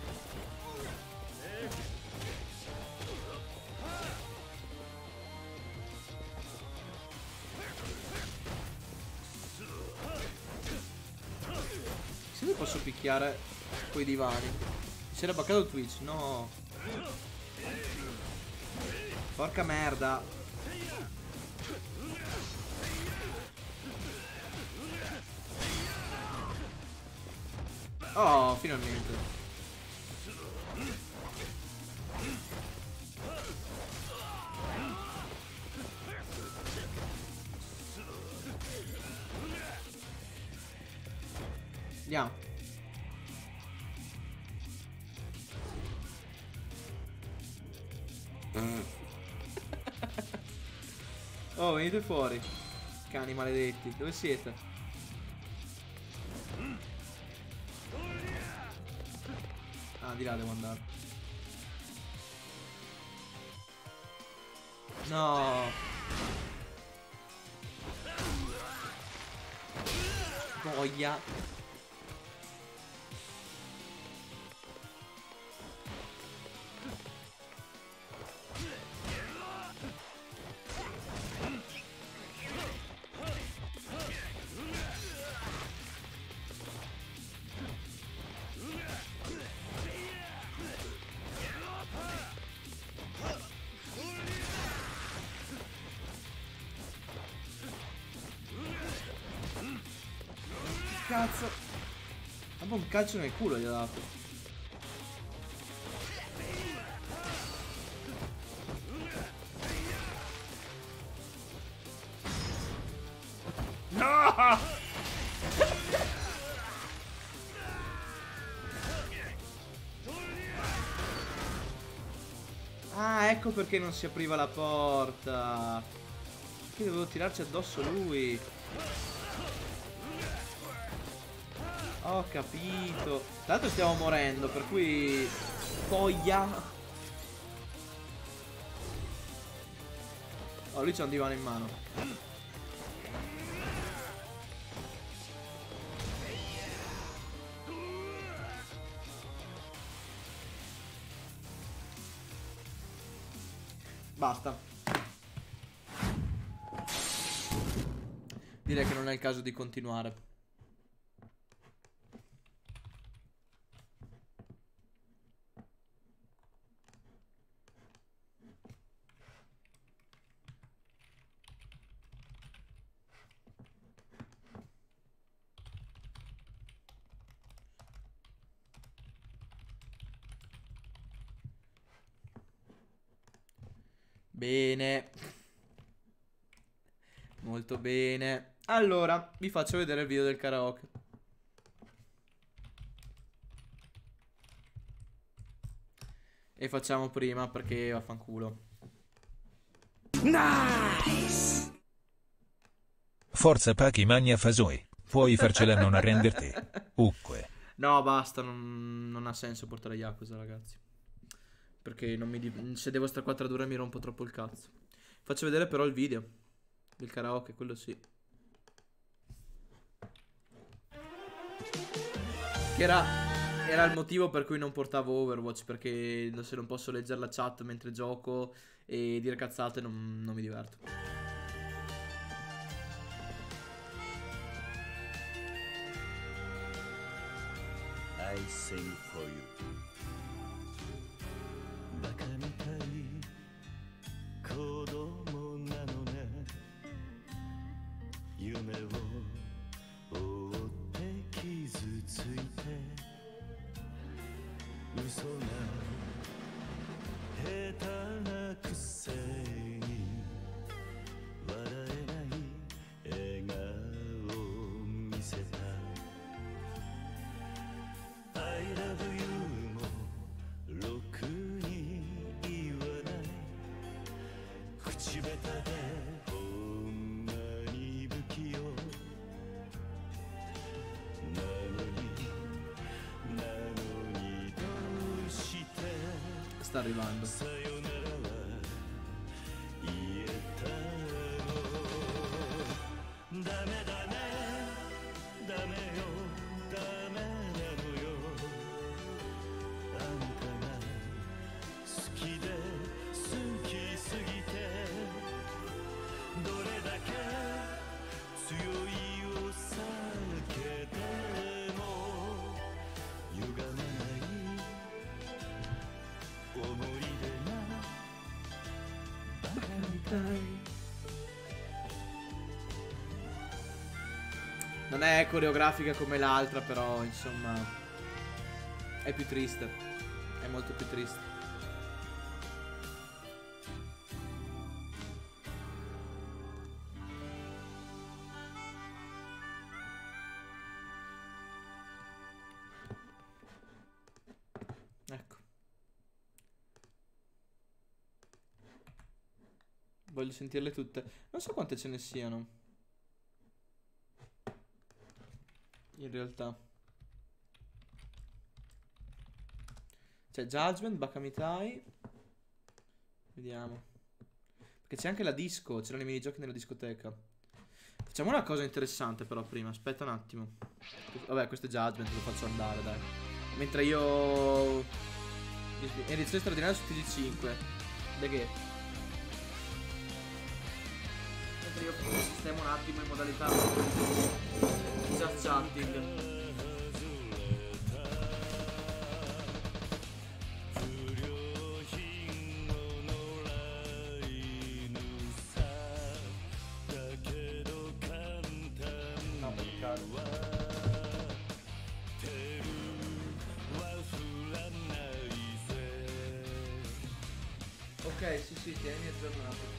[SPEAKER 1] Se ne posso picchiare coi divani. Mi si era baccato Twitch, no. Porca merda. Oh, finalmente. Andiamo. Oh, venite fuori. Cani maledetti. Dove siete? Ah, di là devo andare. No. Boia. Cazzo. Ma un calcio nel culo gli ha dato. No! Ah, ecco perché non si apriva la porta. Perché dovevo tirarci addosso lui. Ho capito. Tra l'altro stiamo morendo, per cui... Boia. Oh, lui c'ha un divano in mano. Basta. Direi che non è il caso di continuare. Bene. Molto bene. Allora, vi faccio vedere il video del karaoke. E facciamo prima perché vaffanculo.
[SPEAKER 2] Nice! Forza Pachi Magna Fasoi. Puoi farcela non arrenderti. Ucque.
[SPEAKER 1] No, basta, non ha senso portare Yakuza, ragazzi. Perché non mi se devo stare qua a tradurre mi rompo troppo il cazzo. Faccio vedere però il video del karaoke, quello sì. Che era il motivo per cui non portavo Overwatch, perché se non posso leggere la chat mentre gioco e dire cazzate non mi diverto.
[SPEAKER 4] I sing for you. バカみたい子供なのね。夢を追って傷ついて嘘が下手なくせに笑えない笑顔を見せた。I love you もろくに言わない口下手でほんまに不器用なのにどうして
[SPEAKER 1] Sta arrivando.
[SPEAKER 4] さよならは言えたの。ダメダメダメよダメなのよ。あんたが好きで好きすぎてどれだけ強いお酒でも歪まない思い出がバカみたい。
[SPEAKER 1] Non è coreografica come l'altra, però insomma è più triste. È molto più triste. Ecco. Voglio sentirle tutte. Non so quante ce ne siano. In realtà c'è Judgment, Bakamitai. Vediamo. Perché c'è anche la disco. C'erano i minigiochi nella discoteca. Facciamo una cosa interessante però prima. Aspetta un attimo. Vabbè, questo è Judgment, lo faccio andare, dai. Mentre io edizione straordinaria su TG5. Da che? Mentre io sistemo un attimo in modalità just chatting. No, per caso. Ok, sì, tieni aggiornato.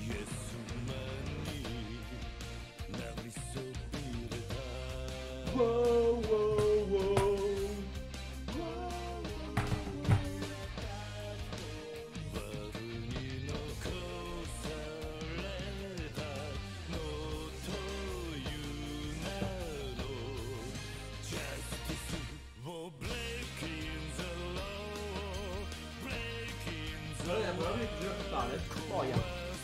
[SPEAKER 1] Wow, wow, wow. Allora, il giro totale. Boia.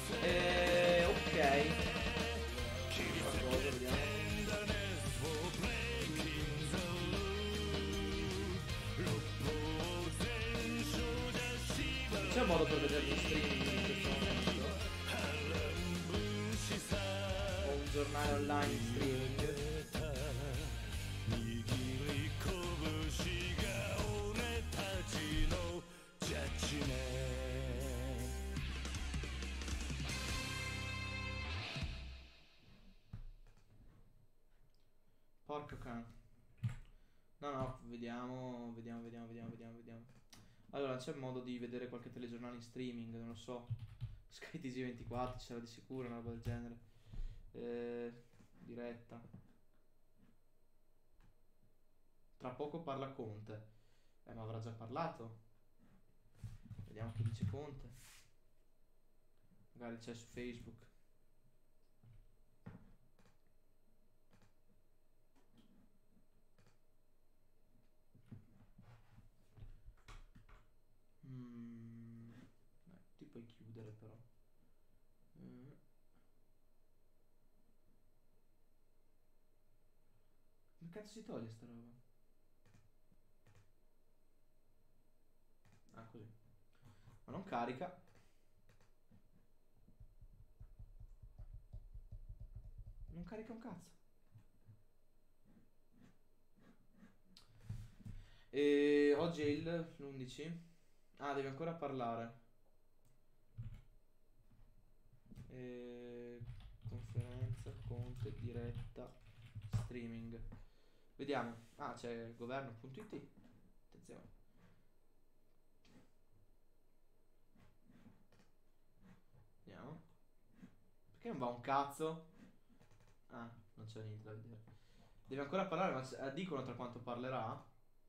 [SPEAKER 1] Ok. C'è un modo per vedere gli streaming in questo momento? Ho un giornale online in streaming. Porco cane. No, vediamo. Allora, c'è modo di vedere qualche telegiornale in streaming, non lo so. Sky TG24 c'era di sicuro una roba del genere. Diretta. Tra poco parla Conte. Ma avrà già parlato. Vediamo che dice Conte. Magari c'è su Facebook. Ti puoi chiudere però. Come cazzo si toglie sta roba? Ah, così. Ma non carica. Non carica un cazzo. E oggi è l'11. Ah, devi ancora parlare. Conferenza, Conte, diretta, streaming. Vediamo. Ah, c'è governo.it. Attenzione. Vediamo. Perché non va un cazzo? Ah, non c'è niente da vedere. Deve ancora parlare, ma dicono tra quanto parlerà?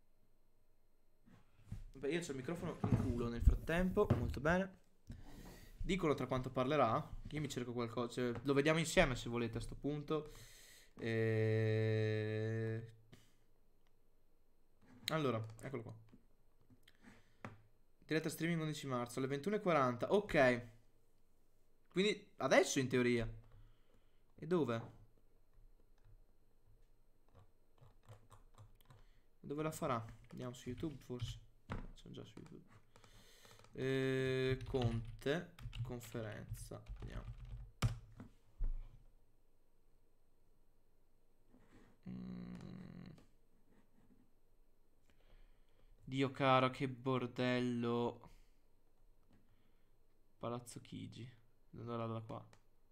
[SPEAKER 1] Beh, io c'ho il microfono in culo nel frattempo. Molto bene. Dicono tra quanto parlerà. Io mi cerco qualcosa, cioè, lo vediamo insieme se volete a sto punto. Allora, eccolo qua. Diretta streaming 11 marzo alle 21:40. Ok. Quindi adesso in teoria. E dove? Dove la farà? Andiamo su YouTube forse. Sono già su YouTube. Conte, conferenza. Vediamo. Dio caro, che bordello. Palazzo Chigi. Allora da qua.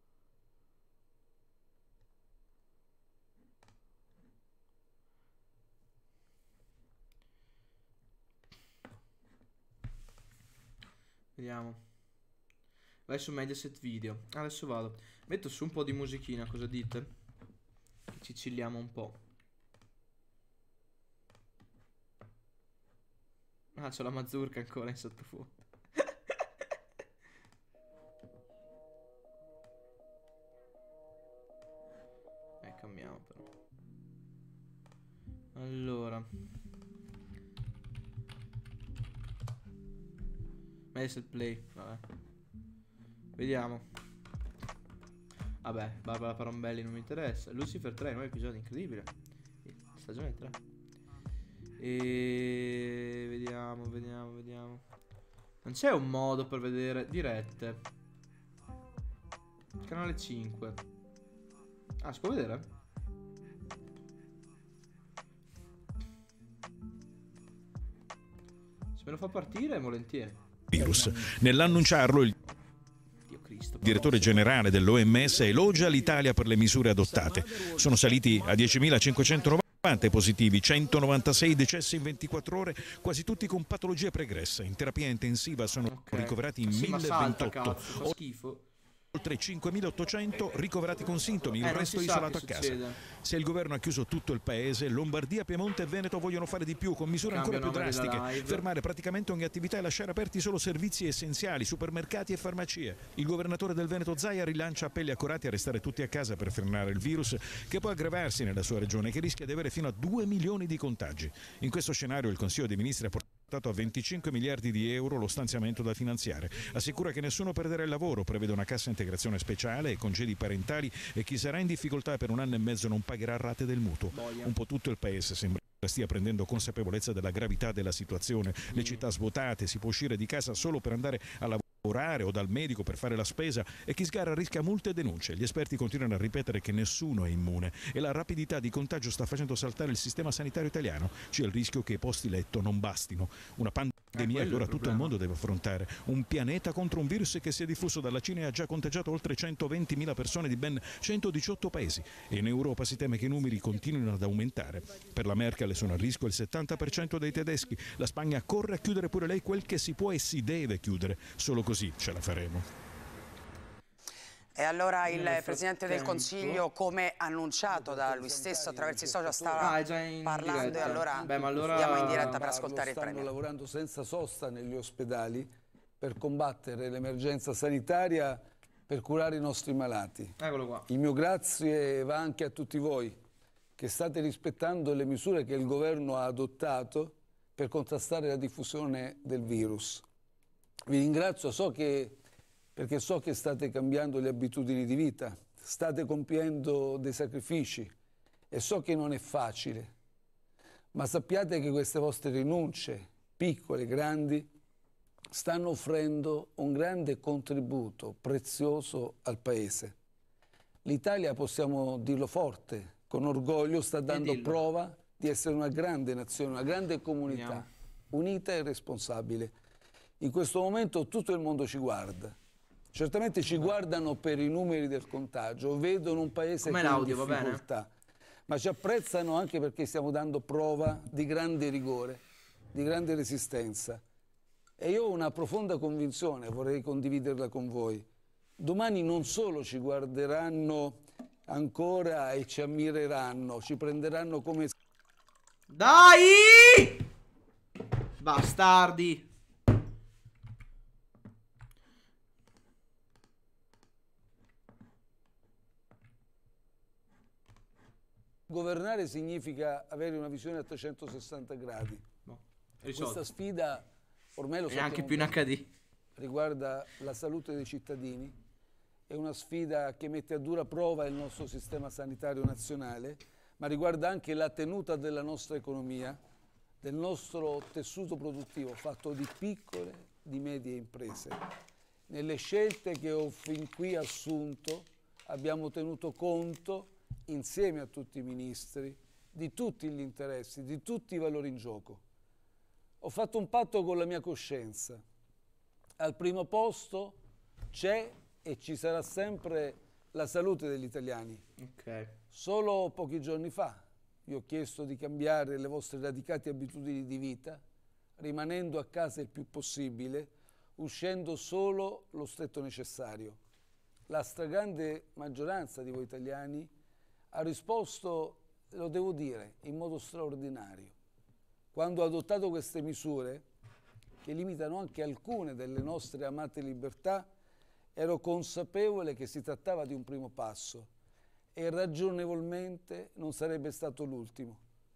[SPEAKER 1] Vediamo. Vai su Mediaset Video. Adesso vado. Metto su un po' di musichina, cosa dite? Che ci chilliamo un po'. Ah, c'ho la mazurka ancora in sottofondo. Cambiamo però. Allora. Mediaset Play, vabbè. Vediamo. Vabbè, Barbara Parombelli non mi interessa. Lucifer 3, nuovo episodio, incredibile. Stagione 3. E vediamo. Non c'è un modo per vedere dirette. Canale 5. Ah, si può vedere? Se me lo fa partire, volentieri.
[SPEAKER 5] Virus. Nell'annunciarlo il direttore generale dell'OMS elogia l'Italia per le misure adottate. Sono saliti a 10.590 positivi, 196 decessi in 24 ore, quasi tutti con patologie pregresse. In terapia intensiva sono ricoverati in 1.028.
[SPEAKER 1] Fa schifo.
[SPEAKER 5] Oltre 5.800 ricoverati con sintomi, il resto isolato a casa. Se il governo ha chiuso tutto il paese, Lombardia, Piemonte e Veneto vogliono fare di più, con misure ancora più drastiche. Fermare praticamente ogni attività e lasciare aperti solo servizi essenziali, supermercati e farmacie. Il governatore del Veneto Zaia rilancia appelli accorati a restare tutti a casa per frenare il virus, che può aggravarsi nella sua regione, che rischia di avere fino a 2 milioni di contagi. In questo scenario il Consiglio dei Ministri ha portato a 25 miliardi di euro lo stanziamento da finanziare. Assicura che nessuno perderà il lavoro, prevede una cassa integrazione speciale e congedi parentali, e chi sarà in difficoltà per 1 anno e mezzo non pagherà rate del mutuo. Un po' tutto il paese sembra stia prendendo consapevolezza della gravità della situazione. Le città svuotate, si può uscire di casa solo per andare a lavorare o dal medico per fare la spesa, e chi sgarra rischia multe e denunce. Gli esperti continuano a ripetere che nessuno è immune e la rapidità di contagio sta facendo saltare il sistema sanitario italiano. C'è il rischio che i posti letto non bastino. Una pandemia che ora tutto il mondo deve affrontare. Un pianeta contro un virus che si è diffuso dalla Cina e ha già contagiato oltre 120.000 persone di ben 118 paesi. E in Europa si teme che i numeri continuino ad aumentare. Per la Merkel sono a rischio il 70% dei tedeschi. La Spagna corre a chiudere pure lei quel che si può e si deve chiudere. Solo così ce la faremo.
[SPEAKER 6] E allora il Presidente del Consiglio, come annunciato da lui stesso attraverso i social, stava parlando
[SPEAKER 1] diretta.
[SPEAKER 6] E allora,
[SPEAKER 1] ma allora
[SPEAKER 6] andiamo in diretta per ascoltare il
[SPEAKER 7] Stanno
[SPEAKER 6] Premier.
[SPEAKER 7] lavorando senza sosta negli ospedali per combattere l'emergenza sanitaria, per curare i nostri malati.
[SPEAKER 1] Eccolo qua.
[SPEAKER 7] Il mio grazie va anche a tutti voi che state rispettando le misure che il governo ha adottato per contrastare la diffusione del virus. Vi ringrazio, perché so che state cambiando le abitudini di vita, state compiendo dei sacrifici e so che non è facile, ma sappiate che queste vostre rinunce, piccole, grandi, stanno offrendo un grande contributo prezioso al Paese. L'Italia, possiamo dirlo forte, con orgoglio, sta dando prova di essere una grande nazione, una grande comunità, unita e responsabile. In questo momento tutto il mondo ci guarda. Certamente ci guardano per i numeri del contagio, vedono un paese che è in difficoltà, ma ci apprezzano anche perché stiamo dando prova di grande rigore, di grande resistenza. E io ho una profonda convinzione, vorrei condividerla con voi. Domani non solo ci guarderanno ancora e ci ammireranno, ci prenderanno come...
[SPEAKER 1] Dai! Bastardi!
[SPEAKER 7] Governare significa avere una visione a 360 gradi. Questa sfida, ormai lo sappiamo,
[SPEAKER 1] anche più in HD,
[SPEAKER 7] riguarda la salute dei cittadini, è una sfida che mette a dura prova il nostro sistema sanitario nazionale, ma riguarda anche la tenuta della nostra economia, del nostro tessuto produttivo fatto di piccole, di medie imprese. Nelle scelte che ho fin qui assunto abbiamo tenuto conto, insieme a tutti i ministri, di tutti gli interessi, di tutti i valori in gioco. Ho fatto un patto con la mia coscienza. Al primo posto c'è e ci sarà sempre la salute degli italiani. Solo pochi giorni fa vi ho chiesto di cambiare le vostre radicate abitudini di vita, rimanendo a casa il più possibile, uscendo solo lo stretto necessario. La stragrande maggioranza di voi italiani ha risposto, lo devo dire, in modo straordinario. Quando ho adottato queste misure, che limitano anche alcune delle nostre amate libertà, ero consapevole che si trattava di un primo passo e ragionevolmente non sarebbe stato l'ultimo.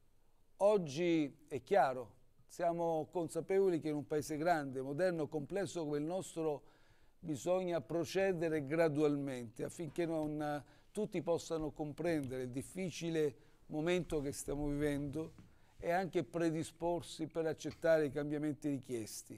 [SPEAKER 7] Oggi è chiaro, siamo consapevoli che in un paese grande, moderno, complesso come il nostro bisogna procedere gradualmente affinché non tutti possano comprendere il difficile momento che stiamo vivendo e anche predisporsi per accettare i cambiamenti richiesti.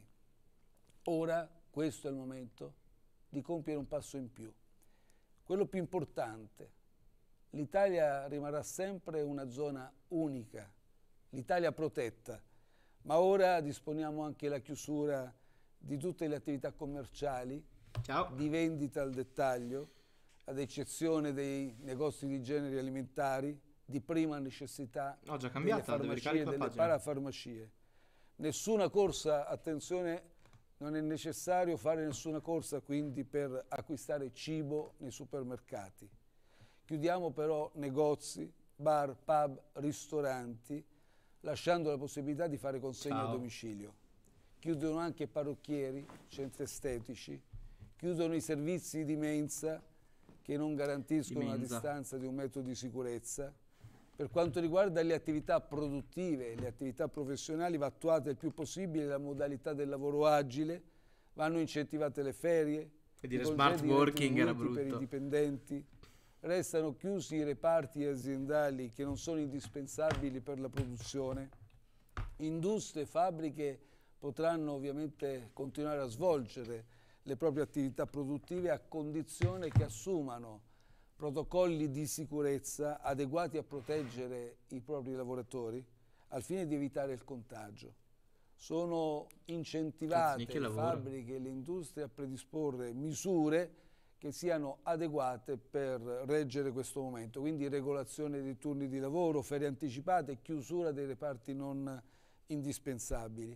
[SPEAKER 7] Ora questo è il momento di compiere un passo in più. Quello più importante, l'Italia rimarrà sempre una zona unica, l'Italia protetta, ma ora disponiamo anche la chiusura di tutte le attività commerciali, di vendita al dettaglio, ad eccezione dei negozi di generi alimentari, di prima necessità, delle farmacie e delle parafarmacie. Nessuna corsa, attenzione, non è necessario fare nessuna corsa quindi per acquistare cibo nei supermercati. Chiudiamo però negozi, bar, pub, ristoranti, lasciando la possibilità di fare consegne a domicilio. Chiudono anche parrucchieri, centri estetici, chiudono i servizi di mensa che non garantiscono la distanza di 1 metro di sicurezza. Per quanto riguarda le attività produttive e le attività professionali va attuata il più possibile la modalità del lavoro agile, vanno incentivate le ferie,
[SPEAKER 1] dire smart working era brutto
[SPEAKER 7] per i dipendenti, restano chiusi i reparti aziendali che non sono indispensabili per la produzione, industrie e fabbriche potranno ovviamente continuare a svolgere le proprie attività produttive a condizione che assumano protocolli di sicurezza adeguati a proteggere i propri lavoratori al fine di evitare il contagio. Sono incentivate le fabbriche e le industrie a predisporre misure che siano adeguate per reggere questo momento, quindi regolazione dei turni di lavoro, ferie anticipate, chiusura dei reparti non indispensabili.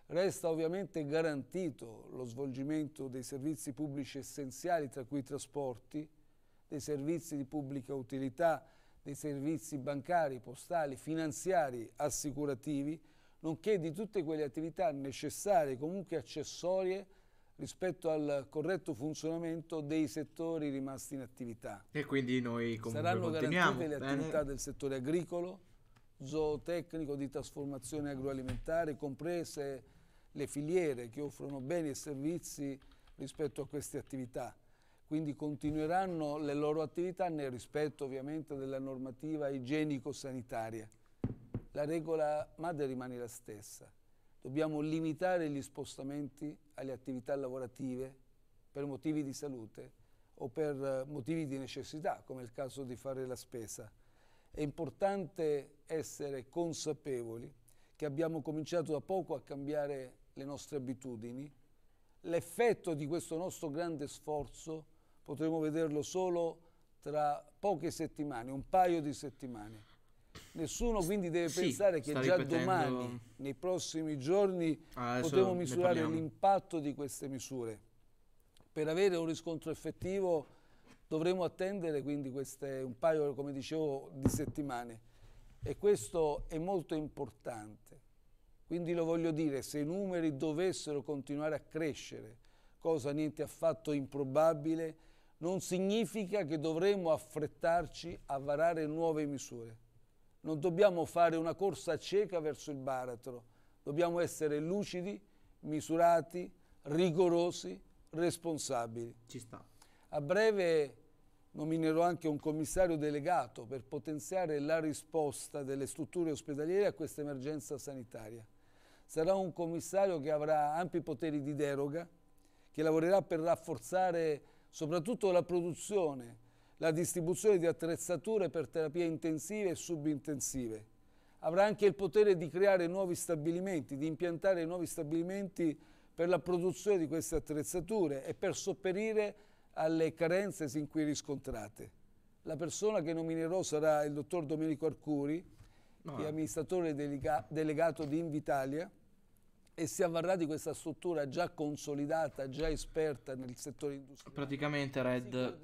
[SPEAKER 7] Resta ovviamente garantito lo svolgimento dei servizi pubblici essenziali, tra cui i trasporti, dei servizi di pubblica utilità, dei servizi bancari, postali, finanziari, assicurativi, nonché di tutte quelle attività necessarie, comunque accessorie, rispetto al corretto funzionamento dei settori rimasti in attività.
[SPEAKER 1] E quindi noi comunque
[SPEAKER 7] saranno
[SPEAKER 1] continuiamo.
[SPEAKER 7] garantite le attività del settore agricolo, zootecnico, di trasformazione agroalimentare, comprese le filiere che offrono beni e servizi rispetto a queste attività. Quindi continueranno le loro attività nel rispetto ovviamente della normativa igienico-sanitaria. La regola madre rimane la stessa. Dobbiamo limitare gli spostamenti alle attività lavorative per motivi di salute o per motivi di necessità, come è il caso di fare la spesa. È importante essere consapevoli che abbiamo cominciato da poco a cambiare le nostre abitudini. L'effetto di questo nostro grande sforzo potremo vederlo solo tra poche settimane, un paio di settimane. Nessuno quindi deve pensare che già domani, nei prossimi giorni, potremo misurare l'impatto di queste misure. Per avere un riscontro effettivo dovremo attendere quindi un paio, come dicevo, di settimane. E questo è molto importante. Quindi lo voglio dire, se i numeri dovessero continuare a crescere, cosa niente affatto improbabile, non significa che dovremmo affrettarci a varare nuove misure. Non dobbiamo fare una corsa cieca verso il baratro, dobbiamo essere lucidi, misurati, rigorosi, responsabili.
[SPEAKER 1] Ci sta.
[SPEAKER 7] A breve nominerò anche un commissario delegato per potenziare la risposta delle strutture ospedaliere a questa emergenza sanitaria. Sarà un commissario che avrà ampi poteri di deroga, che lavorerà per rafforzare soprattutto la produzione, la distribuzione di attrezzature per terapie intensive e subintensive. Avrà anche il potere di creare nuovi stabilimenti, di impiantare nuovi stabilimenti per la produzione di queste attrezzature e per sopperire alle carenze sin qui riscontrate. La persona che nominerò sarà il dottor Domenico Arcuri, che è amministratore delegato di Invitalia, e si avvarrà di questa struttura già consolidata, già esperta nel settore industriale.
[SPEAKER 1] Praticamente Red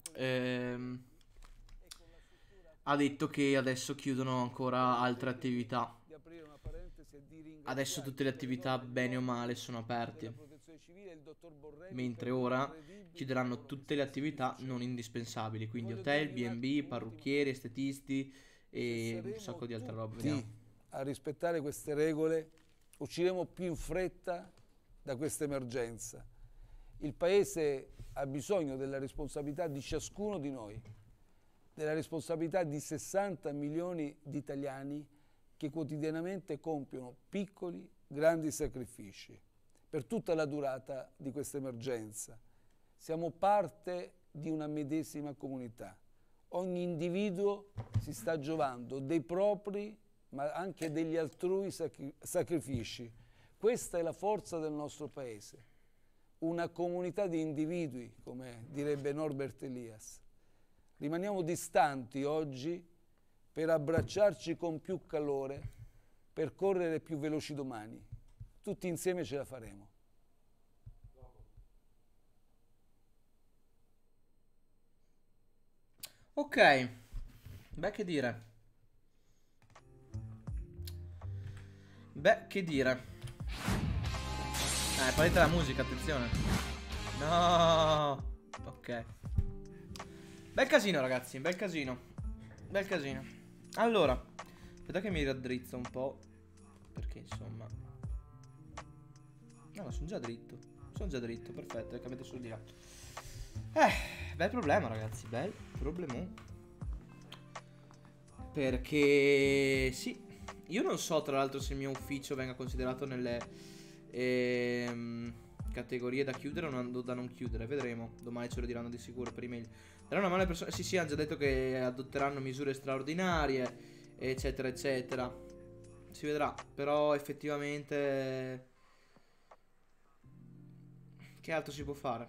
[SPEAKER 1] ha detto che adesso chiudono ancora altre attività. Adesso tutte le attività, bene o male, sono aperte, mentre ora chiuderanno tutte le attività non indispensabili, quindi hotel, B&B, parrucchieri, estetisti e un sacco di altre robe.
[SPEAKER 7] A rispettare queste regole usciremo più in fretta da questa emergenza. Il Paese ha bisogno della responsabilità di ciascuno di noi, della responsabilità di 60 milioni di italiani che quotidianamente compiono piccoli, grandi sacrifici per tutta la durata di questa emergenza. Siamo parte di una medesima comunità. Ogni individuo si sta giovando dei propri ma anche degli altrui sacrifici. Questa è la forza del nostro Paese, una comunità di individui, come direbbe Norbert Elias. Rimaniamo distanti oggi per abbracciarci con più calore, per correre più veloci domani. Tutti insieme ce la faremo.
[SPEAKER 1] Ok, beh, che dire. Beh, che dire. Parlate la musica, attenzione. No. Ok. Bel casino, ragazzi, bel casino. Bel casino. Allora, aspetta che mi raddrizzo un po', perché insomma. No, sono già dritto. Sono già dritto, perfetto, cambiate solo di là. Bel problema, ragazzi, bel problema. Perché sì, io non so tra l'altro se il mio ufficio venga considerato nelle categorie da chiudere o da non chiudere. Vedremo, domani ce lo diranno di sicuro per email. Daranno male persone. Sì, hanno già detto che adotteranno misure straordinarie, eccetera eccetera. Si vedrà. Però effettivamente che altro si può fare?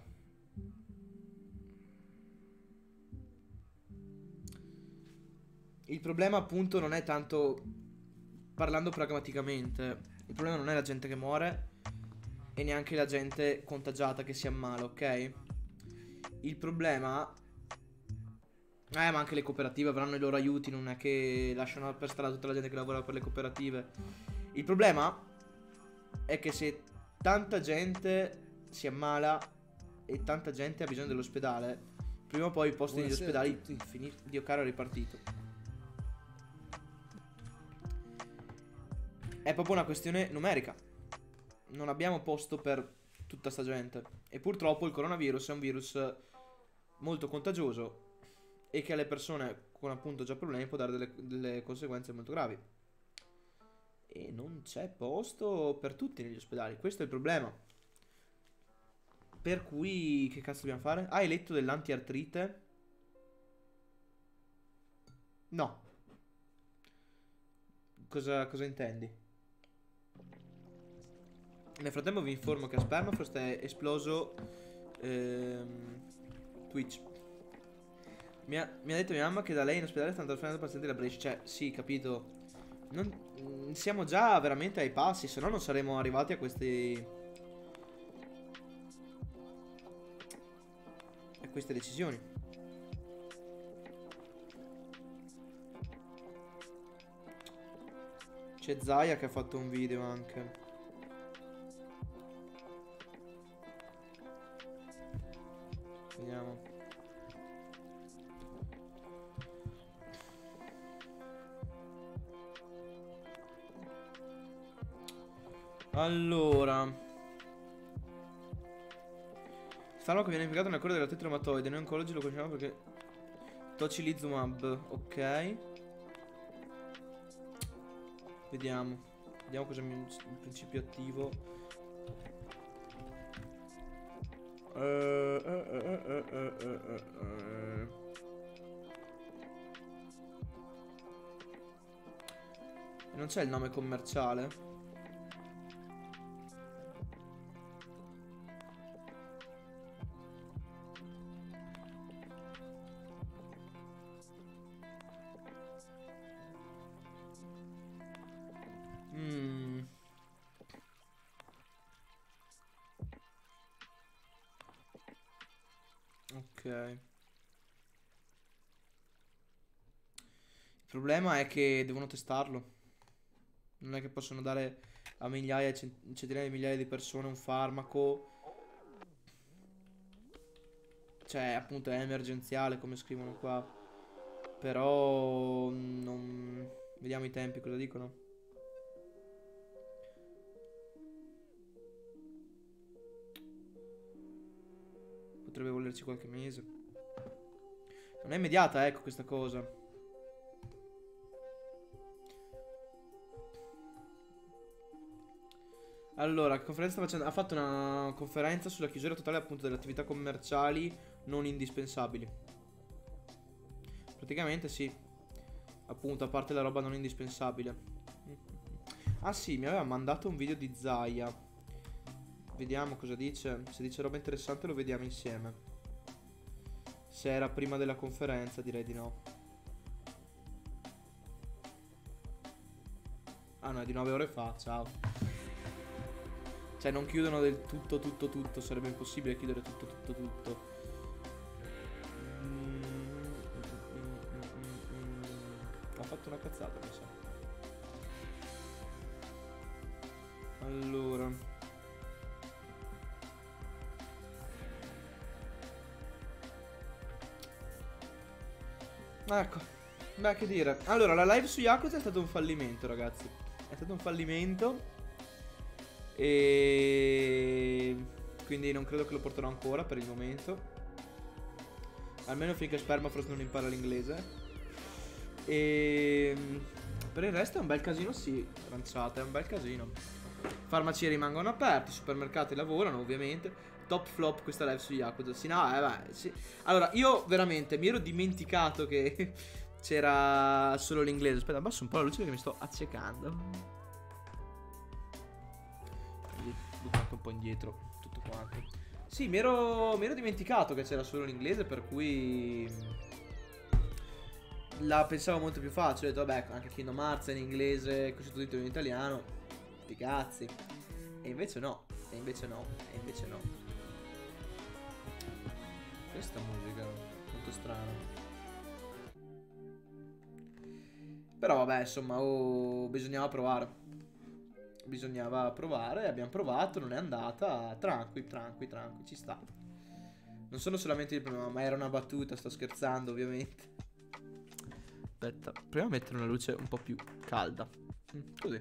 [SPEAKER 1] Il problema appunto non è tanto, parlando pragmaticamente, il problema non è la gente che muore, e neanche la gente contagiata che si ammala, ok? Il problema... ma anche le cooperative avranno i loro aiuti, non è che lasciano per strada tutta la gente che lavora per le cooperative. Il problema è che se tanta gente si ammala e tanta gente ha bisogno dell'ospedale, prima o poi i posti negli ospedali Dio caro è ripartito. È proprio una questione numerica. Non abbiamo posto per tutta sta gente. E purtroppo il coronavirus è un virus molto contagioso e che alle persone con appunto già problemi può dare delle conseguenze molto gravi. E non c'è posto per tutti negli ospedali. Questo è il problema. Per cui che cazzo dobbiamo fare? Hai letto dell'antiartrite? No. Cosa intendi? Nel frattempo vi informo che a Spermafrost è esploso Twitch. Mi ha detto mia mamma che da lei in ospedale stanno trasferendo pazienti da Brescia. Cioè, sì, capito. Siamo già veramente ai passi, se no non saremmo arrivati a queste decisioni. C'è Zaya che ha fatto un video anche. Vediamo. Allora, farmaco viene impiegato nella cura dell'artrite reumatoide. Noi oncologi lo conosciamo perché tocilizumab. Ok. Vediamo cosa è il principio attivo. Non c'è il nome commerciale? Ok. Il problema è che devono testarlo. Non è che possono dare a migliaia, centinaia di migliaia di persone un farmaco. Cioè, appunto, è emergenziale, come scrivono qua. Però non... Vediamo i tempi, cosa dicono. Potrebbe volerci qualche mese. Non è immediata, ecco, questa cosa. Allora, che conferenza sta facendo? Ha fatto una conferenza sulla chiusura totale appunto delle attività commerciali non indispensabili. Praticamente sì. Appunto, a parte la roba non indispensabile. Ah sì, mi aveva mandato un video di Zaya. Vediamo cosa dice. Se dice roba interessante lo vediamo insieme. Se era prima della conferenza direi di no. Ah no, è di 9 ore fa, ciao. Cioè non chiudono del tutto. Sarebbe impossibile chiudere tutto. Ho fatto una cazzata, mi sa. Allora, ecco. Beh, che dire. Allora, la live su Yakuza è stato un fallimento, ragazzi. È stato un fallimento. E quindi non credo che lo porterò ancora per il momento. Almeno finché Spermafrost non impara l'inglese. E per il resto è un bel casino, sì. Tranciata, è un bel casino. Farmacie rimangono aperti, supermercati lavorano ovviamente. Top flop questa live su Yakuza. Sì, no, beh, sì. Allora, io veramente mi ero dimenticato che c'era solo l'inglese. Aspetta, abbasso un po' la luce perché mi sto accecando. Anche un po' indietro tutto quanto. Sì, mi ero dimenticato che c'era solo l'inglese, per cui la pensavo molto più facile. Ho detto vabbè, anche Kingdom Hearts è in inglese, così tutto in italiano, sti cazzi. E invece no. E invece no. Questa musica molto strana. Però vabbè, insomma, bisognava provare. Abbiamo provato, non è andata. Tranqui, ci sta. Non sono solamente il problema, ma era una battuta, sto scherzando ovviamente. Aspetta, proviamo a mettere una luce un po' più calda. Così.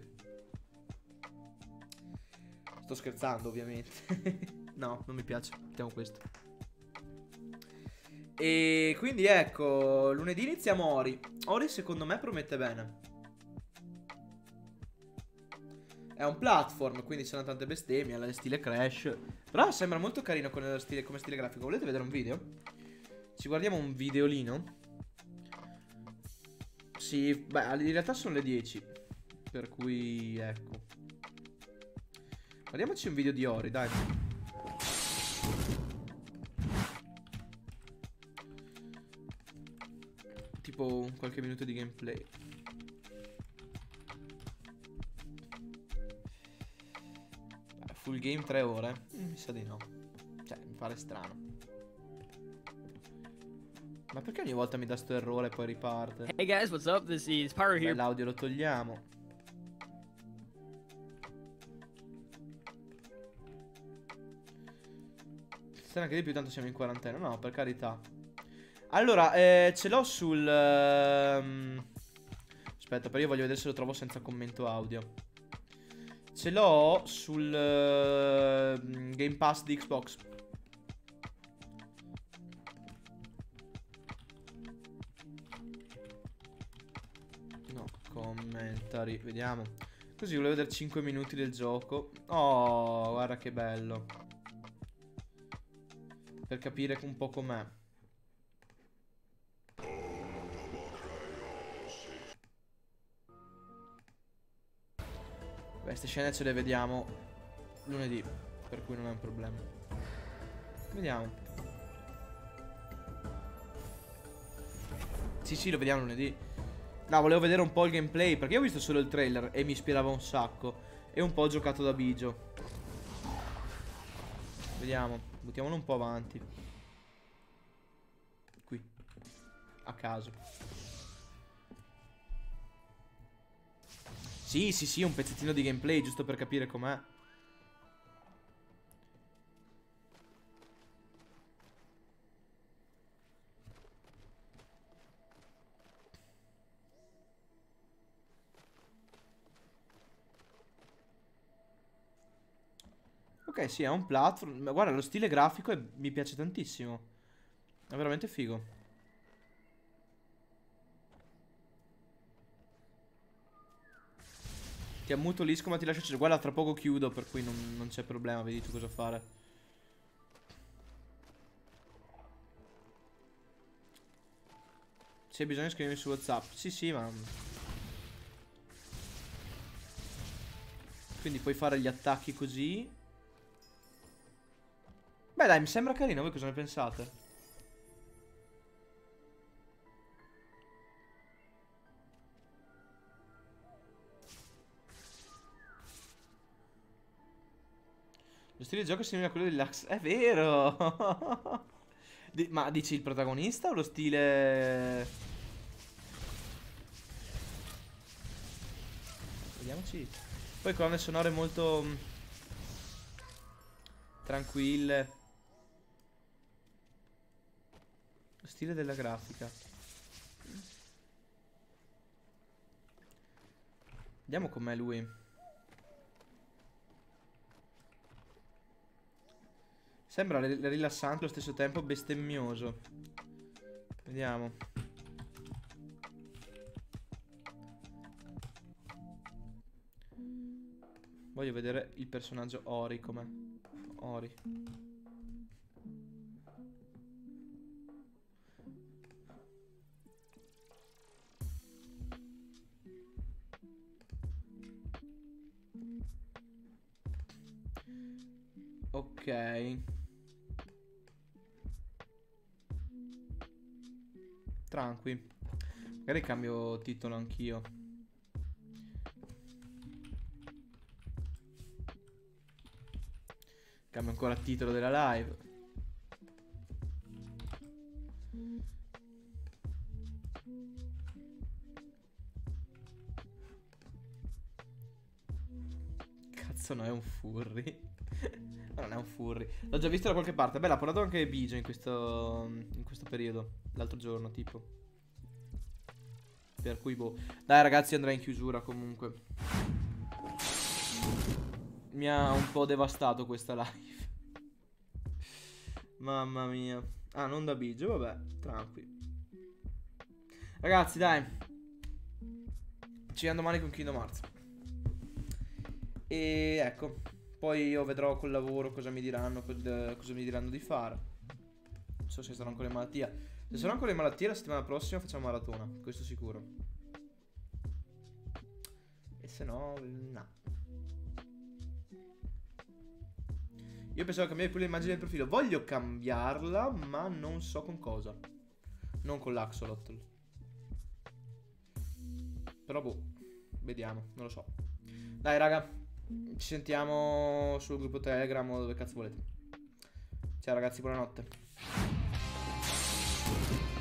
[SPEAKER 1] Sto scherzando ovviamente. No, non mi piace, mettiamo questo. E quindi ecco, lunedì iniziamo Ori. Ori secondo me promette bene. È un platform, quindi c'erano tante bestemmie, alla stile Crash. Però sembra molto carino come stile grafico. Volete vedere un video? Ci guardiamo un videolino. Sì, beh, in realtà sono le 10. Per cui, ecco. Guardiamoci un video di Ori, dai. Tipo qualche minuto di gameplay. Full game 3 ore? Mi sa di no. Cioè, mi pare strano. Ma perché ogni volta mi dà sto errore e poi riparte?
[SPEAKER 8] Hey guys, what's up? This is Pyro here.
[SPEAKER 1] L'audio lo togliamo. Se anche di più, tanto siamo in quarantena. No, per carità. Allora, ce l'ho sul... Aspetta, però io voglio vedere se lo trovo senza commento audio. Ce l'ho sul Game Pass di Xbox. No, commentari, vediamo. Così volevo vedere 5 minuti del gioco. Oh, guarda che bello. Per capire un po' com'è. Queste scene ce le vediamo lunedì, per cui non è un problema. Vediamo. Sì, lo vediamo lunedì. No, volevo vedere un po' il gameplay, perché io ho visto solo il trailer e mi ispirava un sacco. E un po' ho giocato da bigio. Vediamo, buttiamolo un po' avanti. Qui, a caso. Sì, un pezzettino di gameplay, giusto per capire com'è. Ok, sì, è un platform. Ma guarda, lo stile grafico mi piace tantissimo. È veramente figo. Ti ammuto l'isco ma ti lascio accendere. Guarda, tra poco chiudo, per cui non c'è problema. Vedi tu cosa fare. Se hai bisogno scrivimi su WhatsApp. Sì, ma... Quindi puoi fare gli attacchi così. Beh dai, mi sembra carino. Voi cosa ne pensate? Lo stile di gioco è simile a quello di Lux. È vero! Ma dici il protagonista o lo stile... Vediamoci. Poi colonne sonore molto... tranquille. Lo stile della grafica. Vediamo com'è lui. Sembra rilassante allo stesso tempo bestemmioso. Vediamo. Voglio vedere il personaggio Ori com'è. Ori. Ok. Tranqui. Magari cambio titolo anch'io. Cambio ancora il titolo della live. Cazzo, no, è un furry. No, non è un furry. L'ho già visto da qualche parte. Beh, l'ha portato anche Biggio in questo periodo. L'altro giorno, tipo. Per cui, boh. Dai, ragazzi, andrei in chiusura comunque. Mi ha un po' devastato questa live. Mamma mia. Ah, non da Biggio, vabbè, tranqui. Ragazzi, dai. Ci vediamo domani con Kingdom Hearts. E ecco. Poi io vedrò col lavoro cosa mi diranno di fare. Non so se sarò ancora in malattia. Se sarò ancora in malattia la settimana prossima facciamo maratona. Questo sicuro. E se no, no. Io pensavo cambiare pure l'immagine del profilo. Voglio cambiarla, ma non so con cosa. Non con l'Axolotl. Però boh, vediamo, non lo so. Dai raga, ci sentiamo sul gruppo Telegram o dove cazzo volete. Ciao ragazzi, buonanotte.